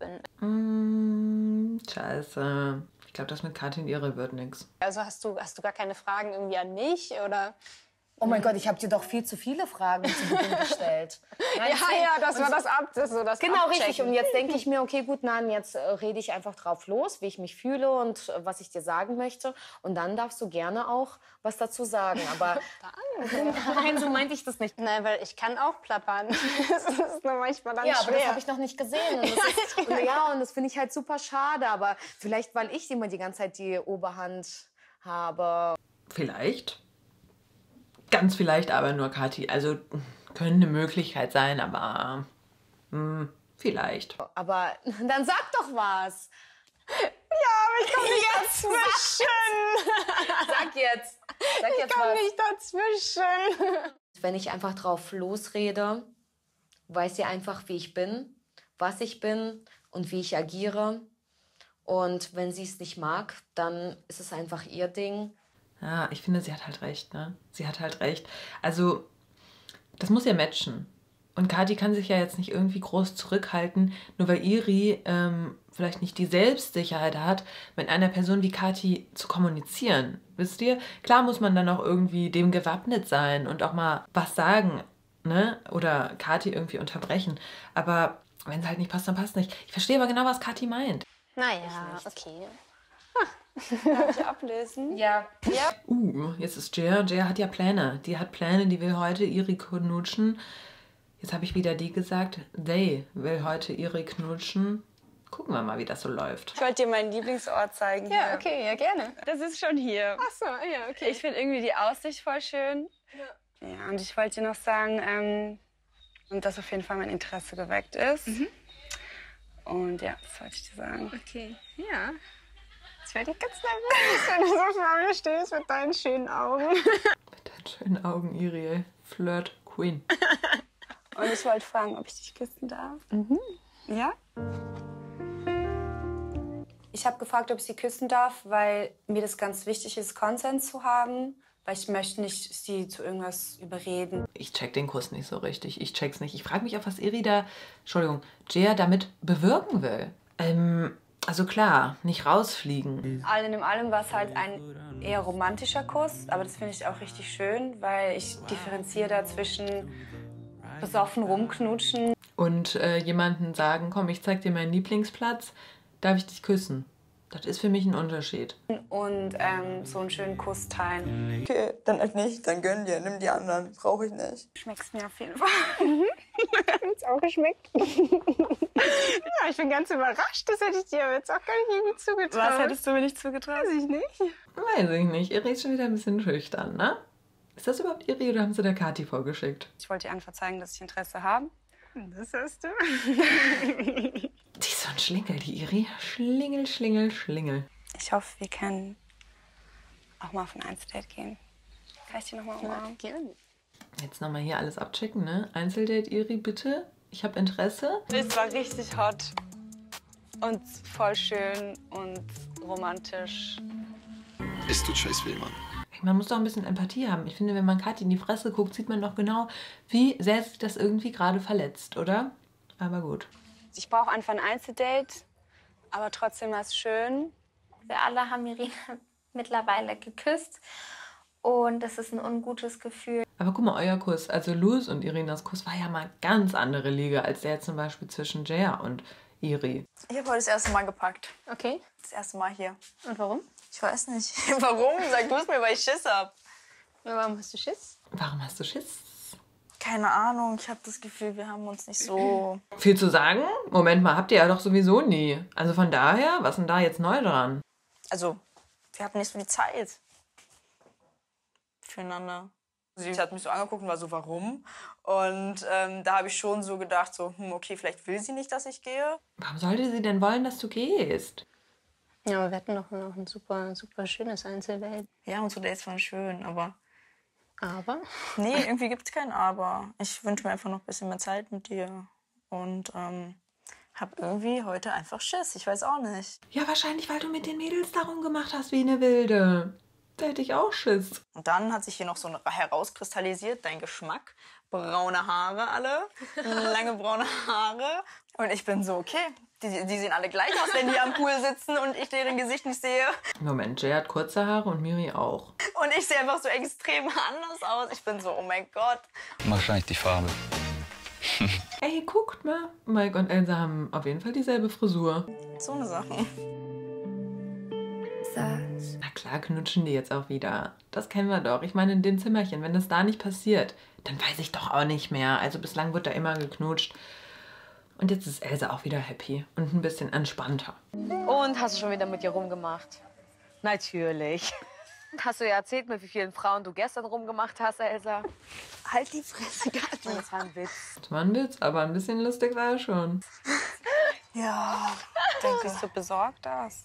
bin. Scheiße. Ich glaube, das mit Kathi und Iri wird nix. Also hast du gar keine Fragen irgendwie an mich, oder? Oh mein Gott, ich habe dir doch viel zu viele Fragen zu Beginn gestellt. Nein, das war das Genau, Abchecken. richtig. Und jetzt denke ich mir, okay, gut, nein, jetzt rede ich einfach drauf los, wie ich mich fühle und was ich dir sagen möchte. Und dann darfst du gerne auch was dazu sagen. Aber nein, so meinte ich das nicht. Nein, weil ich kann auch plappern. Das ist nur manchmal dann ja, schwer. aber das habe ich noch nicht gesehen. Und das finde ich halt super schade. Aber vielleicht, weil ich immer die ganze Zeit die Oberhand habe. Vielleicht. Ganz vielleicht, aber nur Kathi. Also könnte eine Möglichkeit sein, aber vielleicht. Aber dann sag doch was. Ja, aber ich komme nicht dazwischen. Sag jetzt. Ich komme nicht dazwischen. Wenn ich einfach drauf losrede, weiß sie einfach, wie ich bin, was ich bin und wie ich agiere. Und wenn sie es nicht mag, dann ist es einfach ihr Ding. Ja, ich finde, sie hat halt recht, ne? Sie hat halt recht. Also, das muss ja matchen. Und Kathi kann sich ja jetzt nicht irgendwie groß zurückhalten, nur weil Iri vielleicht nicht die Selbstsicherheit hat, mit einer Person wie Kathi zu kommunizieren. Wisst ihr? Klar muss man dann auch irgendwie dem gewappnet sein und auch mal was sagen, ne? Oder Kathi irgendwie unterbrechen. Aber wenn es halt nicht passt, dann passt nicht. Ich verstehe aber genau, was Kathi meint. Naja, okay. Darf ich ablesen? Ja. Jetzt ist Gia. Gia hat ja Pläne. Die hat Pläne, die will heute Iri knutschen. Jetzt habe ich wieder die gesagt. They will heute Iri knutschen. Gucken wir mal, wie das so läuft. Ich wollte dir meinen Lieblingsort zeigen. Ja, hier. okay, ja, gerne. Das ist schon hier. Ach so, ja, okay. Ich finde irgendwie die Aussicht voll schön. Ja, und ich wollte dir noch sagen, dass auf jeden Fall mein Interesse geweckt ist. Und ja, das wollte ich dir sagen. Okay, ja. Ich werde ganz nervös, wenn du so vor mir stehst mit deinen schönen Augen. Mit deinen schönen Augen, Iriel. Flirt Queen. Und ich wollte fragen, ob ich dich küssen darf. Ja? Ich habe gefragt, ob ich sie küssen darf, weil mir das ganz wichtig ist, Konsens zu haben. Weil ich möchte nicht sie zu irgendwas überreden. Ich check den Kuss nicht so richtig. Ich check's nicht. Ich frage mich auch, was Jaya damit bewirken will. Also klar, nicht rausfliegen. In allem war es halt ein eher romantischer Kuss. Aber das finde ich auch richtig schön, weil ich differenziere da zwischen besoffen rumknutschen. Und jemanden sagen, komm, ich zeig dir meinen Lieblingsplatz, darf ich dich küssen? Das ist für mich ein Unterschied. Und so einen schönen Kuss teilen. Okay, dann halt nicht, dann gönn dir, nimm die anderen, brauche ich nicht. Schmeckst mir auf jeden Fall. Hat's auch geschmeckt? Ja, ich bin ganz überrascht, das hätte ich dir jetzt auch gar nicht irgendwie zugetraut. Was hättest du mir nicht zugetraut? Weiß ich nicht. Weiß ich nicht. Iri ist schon wieder ein bisschen schüchtern, ne? Ist das überhaupt Iri oder haben sie der Kathi vorgeschickt? Ich wollte dir einfach zeigen, dass ich Interesse habe. Das hast du. Die ist so ein Schlingel, die Iri. Schlingel, Schlingel, Schlingel. Ich hoffe, wir können auch mal auf ein Einzeldate gehen. Kann ich dir nochmal umarmen? Gerne. Jetzt nochmal hier alles abchecken, ne? Einzeldate, Iri, bitte. Ich habe Interesse. Es war richtig hot. Und voll schön und romantisch. Es tut scheiß weh, Mann. Man muss doch ein bisschen Empathie haben. Ich finde, wenn man Kathi in die Fresse guckt, sieht man doch genau, wie sehr sich das irgendwie gerade verletzt, oder? Aber gut. Ich brauche einfach ein Einzeldate, aber trotzdem war es schön. Wir alle haben Irina mittlerweile geküsst und das ist ein ungutes Gefühl. Aber guck mal, euer Kuss, also Louis und Irinas Kuss war ja mal ganz andere Liga als der zum Beispiel zwischen Jaya und Iri. Ich habe heute das erste Mal gepackt. Okay. Das erste Mal hier. Und warum? Ich weiß nicht. Warum? Sag du es mir, weil ich Schiss hab. Ja, warum hast du Schiss? Warum hast du Schiss? Keine Ahnung, ich habe das Gefühl, wir haben uns nicht so... Viel zu sagen? Moment mal, habt ihr ja doch sowieso nie. Also von daher, was ist denn da jetzt neu dran? Also, wir hatten nicht so die Zeit füreinander. Sie hat mich so angeguckt und war so, warum? Und da habe ich schon so gedacht, so, okay, vielleicht will sie nicht, dass ich gehe. Warum sollte sie denn wollen, dass du gehst? Ja, aber wir hatten noch ein super schönes Einzeldate. Ja, unsere Dates waren schön, aber... Aber? Nee, irgendwie gibt es kein Aber. Ich wünsche mir einfach noch ein bisschen mehr Zeit mit dir. Und habe irgendwie heute einfach Schiss. Ich weiß auch nicht. Ja, wahrscheinlich, weil du mit den Mädels darum gemacht hast wie eine Wilde. Da hätte ich auch Schiss. Und dann hat sich hier noch so herauskristallisiert, dein Geschmack. Braune Haare alle, lange braune Haare. Und ich bin so, okay, die sehen alle gleich aus, wenn die am Pool sitzen und ich deren Gesicht nicht sehe. Moment, Jay hat kurze Haare und Miri auch. Und ich sehe einfach so extrem anders aus. Ich bin so, oh mein Gott. Wahrscheinlich die Farbe. Ey, guckt mal. Mike und Elsa haben auf jeden Fall dieselbe Frisur. So eine Sache. Na klar, knutschen die jetzt auch wieder. Das kennen wir doch. Ich meine, in dem Zimmerchen, wenn das da nicht passiert, dann weiß ich doch auch nicht mehr. Also bislang wird da immer geknutscht. Und jetzt ist Elsa auch wieder happy und ein bisschen entspannter. Und hast du schon wieder mit ihr rumgemacht? Natürlich. Hast du ja erzählt, mit wie vielen Frauen du gestern rumgemacht hast, Elsa? Halt die Fresse, Kathi. Das war ein Witz. Das war ein Witz, aber ein bisschen lustig war er schon. Ja, danke. Bist du besorgt aus?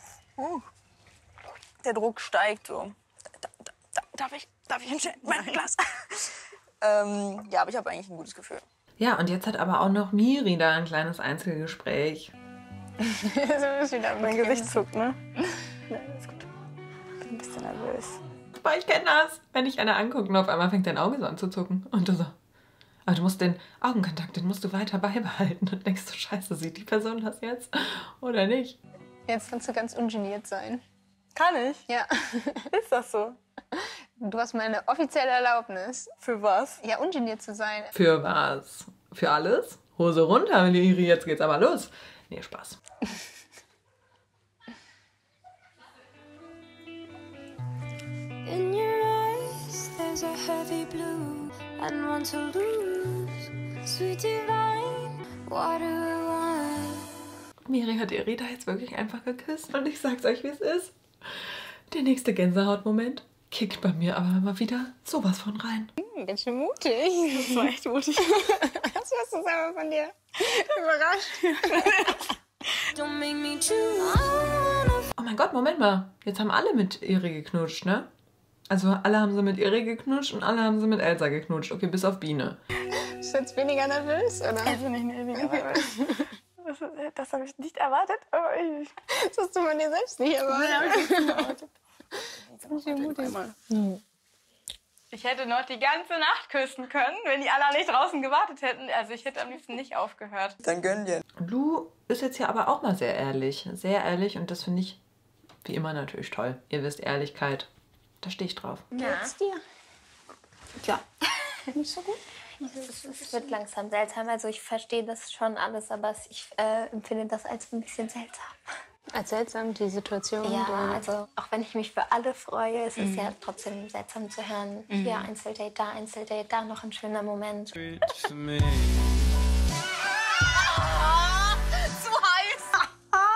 Der Druck steigt so. Darf ich hinstellen? Mein Glas. Ja, aber ich habe eigentlich ein gutes Gefühl. Ja, und jetzt hat aber auch noch Miri da ein kleines Einzelgespräch. Mein Gesicht zuckt, ne? Ja, ist gut. Ich bin ein bisschen nervös. Aber ich kenne das. Wenn dich einer anguckt und auf einmal fängt dein Auge so an zu zucken. Und du so. Aber du musst den Augenkontakt, den musst du weiter beibehalten. Und denkst du, scheiße, sieht die Person das jetzt oder nicht? Jetzt kannst du ganz ungeniert sein. Kann ich? Ja. Ist das so? Du hast meine offizielle Erlaubnis. Für was? Ja, ungeniert zu sein. Für was? Für alles? Hose runter, Iri, jetzt geht's aber los. Nee, Spaß. In your eyes there's a heavy blue and one to lose. Sweet divine, water wine. Miri hat Iri da jetzt wirklich einfach geküsst. Und ich sag's euch, wie es ist. Der nächste Gänsehautmoment kickt bei mir aber immer wieder sowas von rein. Ganz schön mutig. Das war echt mutig. Das warst du selber von dir. Überrascht. Oh mein Gott, Moment mal. Jetzt haben alle mit Eri geknutscht, ne? Also alle haben sie mit Eri geknutscht und alle haben sie mit Elsa geknutscht. Okay, bis auf Biene. Bist du jetzt weniger nervös, oder? Also nicht weniger nervös. Das habe ich nicht erwartet, aber das hast du von dir selbst nicht erwartet. Ich hätte noch die ganze Nacht küssen können, wenn die alle nicht draußen gewartet hätten. Also ich hätte am liebsten nicht aufgehört. Dann gönn dir. Lu ist jetzt hier aber auch mal sehr ehrlich. Sehr ehrlich und das finde ich wie immer natürlich toll. Ihr wisst, Ehrlichkeit, da stehe ich drauf. Geht's dir? Ja. Nicht so gut? Es wird langsam seltsam. Also ich verstehe das schon alles, aber ich empfinde das als ein bisschen seltsam. Als seltsam, die Situation? Ja, also auch wenn ich mich für alle freue, ist es ja trotzdem seltsam zu hören. Hier Einzeldate, da noch ein schöner Moment. Zu heiß!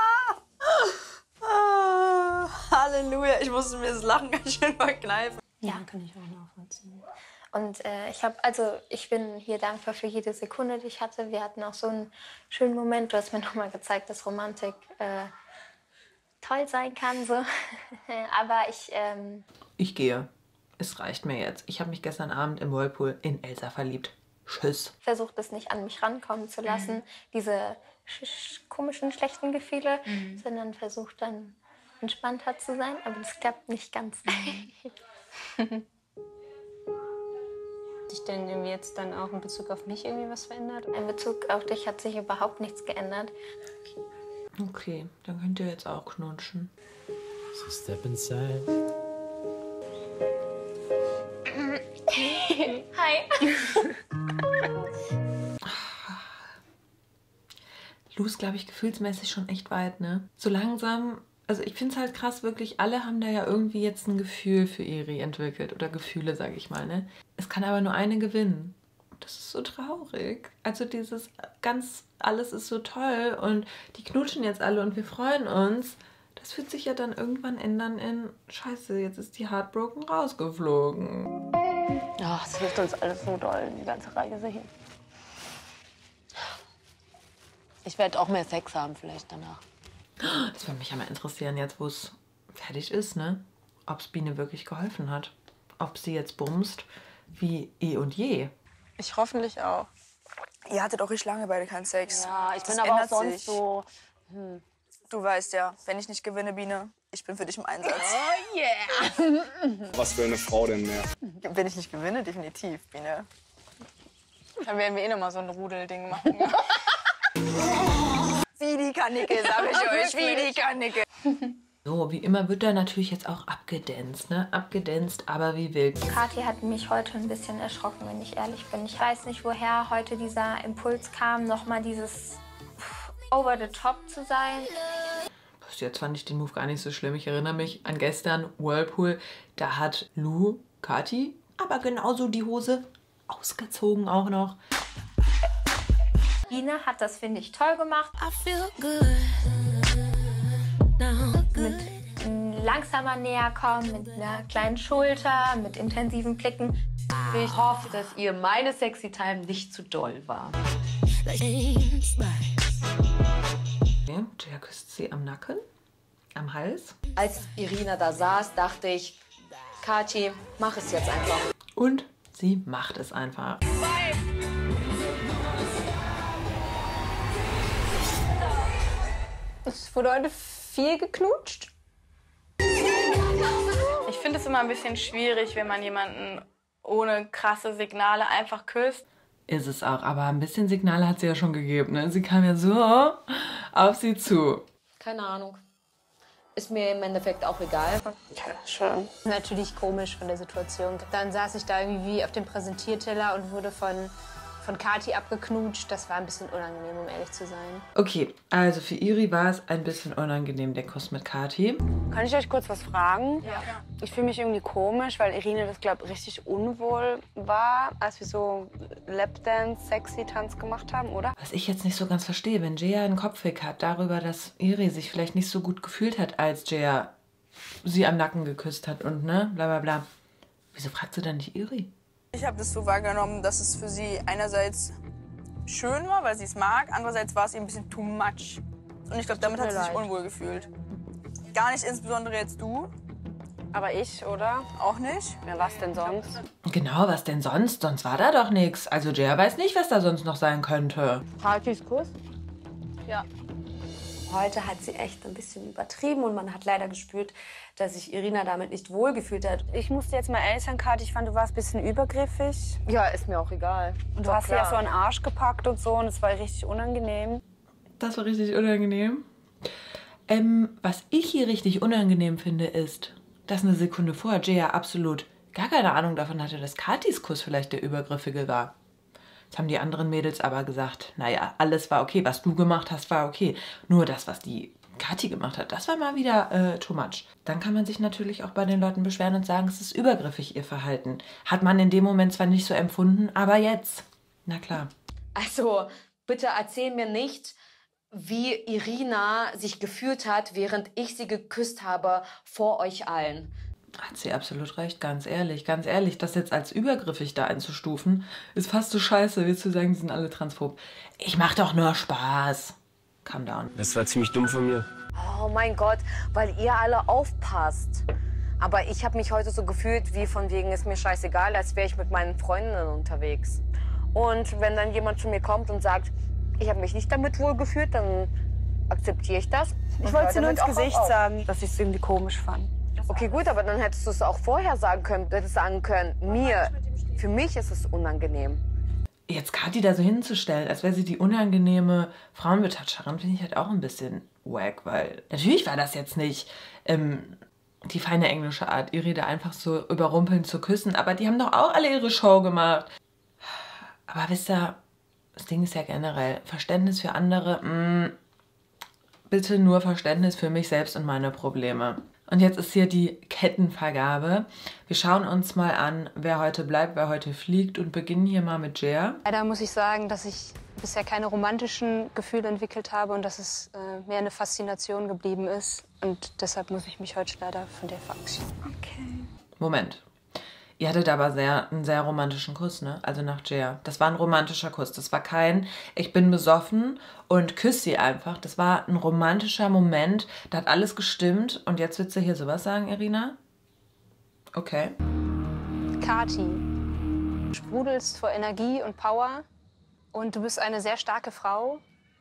Halleluja, ich musste mir das Lachen ganz schön verkneifen. Ja, kann ich auch nachvollziehen. Und ich bin hier dankbar für jede Sekunde, die ich hatte. Wir hatten auch so einen schönen Moment. Du hast mir nochmal gezeigt, dass Romantik toll sein kann. So. Aber ich gehe. Es reicht mir jetzt. Ich habe mich gestern Abend im Whirlpool in Elsa verliebt. Tschüss. Versucht es nicht an mich rankommen zu lassen, diese komischen, schlechten Gefühle, sondern versucht dann entspannter zu sein. Aber das klappt nicht ganz. Dich denn irgendwie jetzt dann auch in Bezug auf mich irgendwie was verändert? In Bezug auf dich hat sich überhaupt nichts geändert. Okay, dann könnt ihr jetzt auch knutschen. So step inside. Hi. Lu ist, glaube ich, gefühlsmäßig schon echt weit, ne? So langsam, also ich finde es halt krass, wirklich, alle haben da ja irgendwie jetzt ein Gefühl für Eri entwickelt. Oder Gefühle, sage ich mal, ne? Es kann aber nur eine gewinnen. Das ist so traurig. Also dieses alles ist so toll und die knutschen jetzt alle und wir freuen uns. Das wird sich ja dann irgendwann ändern in Scheiße, jetzt ist die Heartbroken rausgeflogen. Ja, es hilft uns alles so doll, die ganze Reise hier. Ich werde auch mehr Sex haben vielleicht danach. Das würde mich ja mal interessieren, jetzt wo es fertig ist, ne? Ob es Biene wirklich geholfen hat. Ob sie jetzt bumst wie eh und je. Ich hoffentlich auch. Ihr hattet auch richtig lange beide keinen Sex. Ja, ich bin Das aber auch ändert sonst sich. so... Du weißt ja, wenn ich nicht gewinne, Biene, ich bin für dich im Einsatz. Oh yeah! Was für eine Frau denn mehr? Wenn ich nicht gewinne, definitiv, Biene. Dann werden wir eh noch mal so ein Rudelding machen. Wie die Kanicke, sag ich euch, wie die Kanicke. So, wie immer wird da natürlich jetzt auch abgedanzt, ne? Abgedanzt, aber wie wild. Kathi hat mich heute ein bisschen erschrocken, wenn ich ehrlich bin. Ich weiß nicht, woher heute dieser Impuls kam, nochmal dieses over the top zu sein. Bis jetzt fand ich den Move gar nicht so schlimm. Ich erinnere mich an gestern, Whirlpool, da hat Lu, Kathi, aber genauso die Hose ausgezogen auch noch. Biene hat das, finde ich, toll gemacht. Mit langsamer Näherkommen, mit einer kleinen Schulter, mit intensiven Blicken. Ich hoffe, dass ihr meine Sexy Time nicht zu doll war. Okay, der küsst sie am Nacken, am Hals. Als Irina da saß, dachte ich, Kathi, mach es jetzt einfach. Und sie macht es einfach. Es wurde heute viel geknutscht. Ich finde es immer ein bisschen schwierig, wenn man jemanden ohne krasse Signale einfach küsst. Ist es auch, aber ein bisschen Signale hat sie ja schon gegeben. Ne? Sie kam ja so auf sie zu. Keine Ahnung. Ist mir im Endeffekt auch egal. Ja, schon. Natürlich komisch von der Situation. Dann saß ich da irgendwie wie auf dem Präsentierteller und wurde von Kathi abgeknutscht. Das war ein bisschen unangenehm, um ehrlich zu sein. Okay, also für Iri war es ein bisschen unangenehm, der Kuss mit Kathi. Kann ich euch kurz was fragen? Ja. Ich fühle mich irgendwie komisch, weil Irina das, glaube ich, richtig unwohl war, als wir so Lapdance, Sexy-Tanz gemacht haben, oder? Was ich jetzt nicht so ganz verstehe, wenn Jaya einen Kopfweg hat darüber, dass Iri sich vielleicht nicht so gut gefühlt hat, als Jaya sie am Nacken geküsst hat und ne, bla bla bla. Wieso fragt sie dann nicht Iri? Ich habe das so wahrgenommen, dass es für sie einerseits schön war, weil sie es mag, andererseits war es ihr ein bisschen too much. Und ich glaube, damit hat sie sich unwohl gefühlt. Gar nicht insbesondere jetzt du. Aber ich, oder? Auch nicht. Ja, was denn sonst? Genau, was denn sonst? Sonst war da doch nichts. Also Jaya weiß nicht, was da sonst noch sein könnte. Katis Kuss? Ja. Heute hat sie echt ein bisschen übertrieben und man hat leider gespürt, dass sich Irina damit nicht wohlgefühlt hat. Ich musste jetzt mal ehrlich sagen, Kathi, ich fand, du warst ein bisschen übergriffig. Ja, ist mir auch egal. Und du hast sie ja so an den Arsch gepackt und so und es war richtig unangenehm. Das war richtig unangenehm. Was ich hier richtig unangenehm finde, ist, dass eine Sekunde vorher Jaya absolut gar keine Ahnung davon hatte, dass Katis Kuss vielleicht der übergriffige war. Jetzt haben die anderen Mädels aber gesagt, naja, alles war okay, was du gemacht hast, war okay. Nur das, was die Kathi gemacht hat, das war mal wieder too much. Dann kann man sich natürlich auch bei den Leuten beschweren und sagen, es ist übergriffig, ihr Verhalten. Hat man in dem Moment zwar nicht so empfunden, aber jetzt. Na klar. Also, bitte erzähl mir nicht, wie Irina sich gefühlt hat, während ich sie geküsst habe vor euch allen. Hat sie absolut recht, ganz ehrlich, das jetzt als übergriffig da einzustufen, ist fast so scheiße, wie zu sagen, die sind alle transphob. Ich mach doch nur Spaß. Calm down. Das war ziemlich dumm von mir. Oh mein Gott, weil ihr alle aufpasst. Aber ich habe mich heute so gefühlt, wie von wegen, ist mir scheißegal, als wäre ich mit meinen Freundinnen unterwegs. Und wenn dann jemand zu mir kommt und sagt, ich habe mich nicht damit wohlgefühlt, dann akzeptiere ich das. Ich wollte es dir nur ins Gesicht sagen, dass ich es irgendwie komisch fand. Okay, gut, aber dann hättest du es auch vorher sagen können. Du hättest sagen können, für mich ist es unangenehm. Jetzt Kathi da so hinzustellen, als wäre sie die unangenehme Frauenbetatscherin, finde ich halt auch ein bisschen wack, weil natürlich war das jetzt nicht die feine englische Art, Iri da einfach so überrumpeln zu küssen, aber die haben doch auch alle ihre Show gemacht. Aber wisst ihr, das Ding ist ja generell, Verständnis für andere, bitte nur Verständnis für mich selbst und meine Probleme. Und jetzt ist hier die Kettenvergabe. Wir schauen uns mal an, wer heute bleibt, wer heute fliegt und beginnen hier mal mit Jaya. Leider muss ich sagen, dass ich bisher keine romantischen Gefühle entwickelt habe und dass es mehr eine Faszination geblieben ist. Und deshalb muss ich mich heute leider von dir verabschieden. Okay. Moment. Ihr hattet aber einen sehr romantischen Kuss, ne? Also nach Jaya. Das war ein romantischer Kuss. Das war kein, ich bin besoffen und küsse sie einfach. Das war ein romantischer Moment. Da hat alles gestimmt. Und jetzt willst du hier sowas sagen, Irina? Okay. Kathi, du sprudelst vor Energie und Power und du bist eine sehr starke Frau.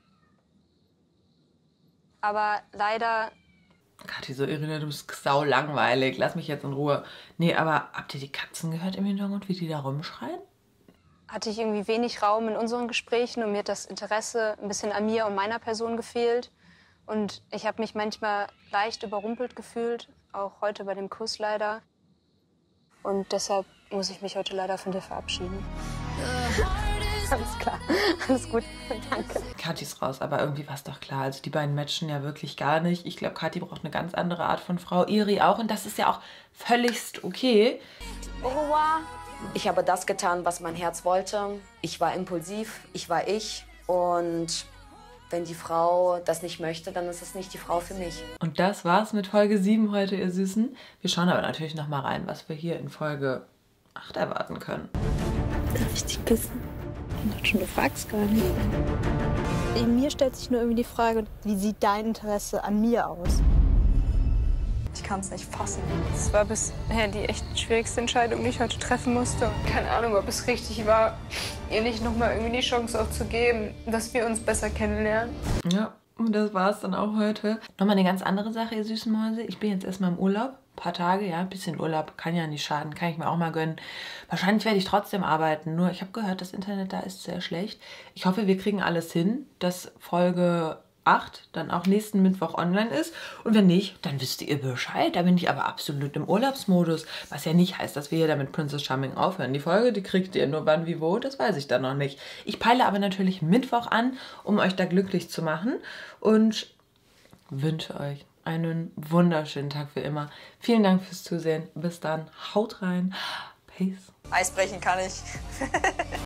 Aber leider... Kathi, so Irina, du bist sau langweilig. Lass mich jetzt in Ruhe. Nee, aber habt ihr die Katzen gehört im Hintergrund, wie die da rumschreien? Hatte ich irgendwie wenig Raum in unseren Gesprächen und mir hat das Interesse ein bisschen an mir und meiner Person gefehlt. Und ich habe mich manchmal leicht überrumpelt gefühlt, auch heute bei dem Kuss leider. Und deshalb muss ich mich heute leider von dir verabschieden. Alles klar, alles gut, danke. Kathi ist raus, aber irgendwie war es doch klar. Also die beiden matchen ja wirklich gar nicht. Ich glaube, Kathi braucht eine ganz andere Art von Frau, Iri auch. Und das ist ja auch völligst okay. Ich habe das getan, was mein Herz wollte. Ich war impulsiv, ich war ich. Und wenn die Frau das nicht möchte, dann ist es nicht die Frau für mich. Und das war's mit Folge 7 heute, ihr Süßen. Wir schauen aber natürlich noch mal rein, was wir hier in Folge 8 erwarten können. Darf ich dich küssen? Du fragst gar nicht. Mir stellt sich nur irgendwie die Frage, wie sieht dein Interesse an mir aus? Ich kann es nicht fassen. Das war bisher die echt schwierigste Entscheidung, die ich heute treffen musste. Keine Ahnung, ob es richtig war, ihr nicht noch mal irgendwie die Chance auch zu geben, dass wir uns besser kennenlernen. Ja, und das war's dann auch heute. Nochmal eine ganz andere Sache, ihr süßen Mäuse. Ich bin jetzt erstmal im Urlaub. Ein paar Tage, ja, ein bisschen Urlaub, kann ja nicht schaden, kann ich mir auch mal gönnen. Wahrscheinlich werde ich trotzdem arbeiten, nur ich habe gehört, das Internet da ist sehr schlecht. Ich hoffe, wir kriegen alles hin, dass Folge 8 dann auch nächsten Mittwoch online ist. Und wenn nicht, dann wisst ihr Bescheid. Da bin ich aber absolut im Urlaubsmodus, was ja nicht heißt, dass wir hier damit Princess Charming aufhören. Die Folge, die kriegt ihr nur wann, wie, wo, das weiß ich dann noch nicht. Ich peile aber natürlich Mittwoch an, um euch da glücklich zu machen und wünsche euch einen wunderschönen Tag für immer. Vielen Dank fürs Zusehen. Bis dann. Haut rein. Peace. Eisbrechen kann ich.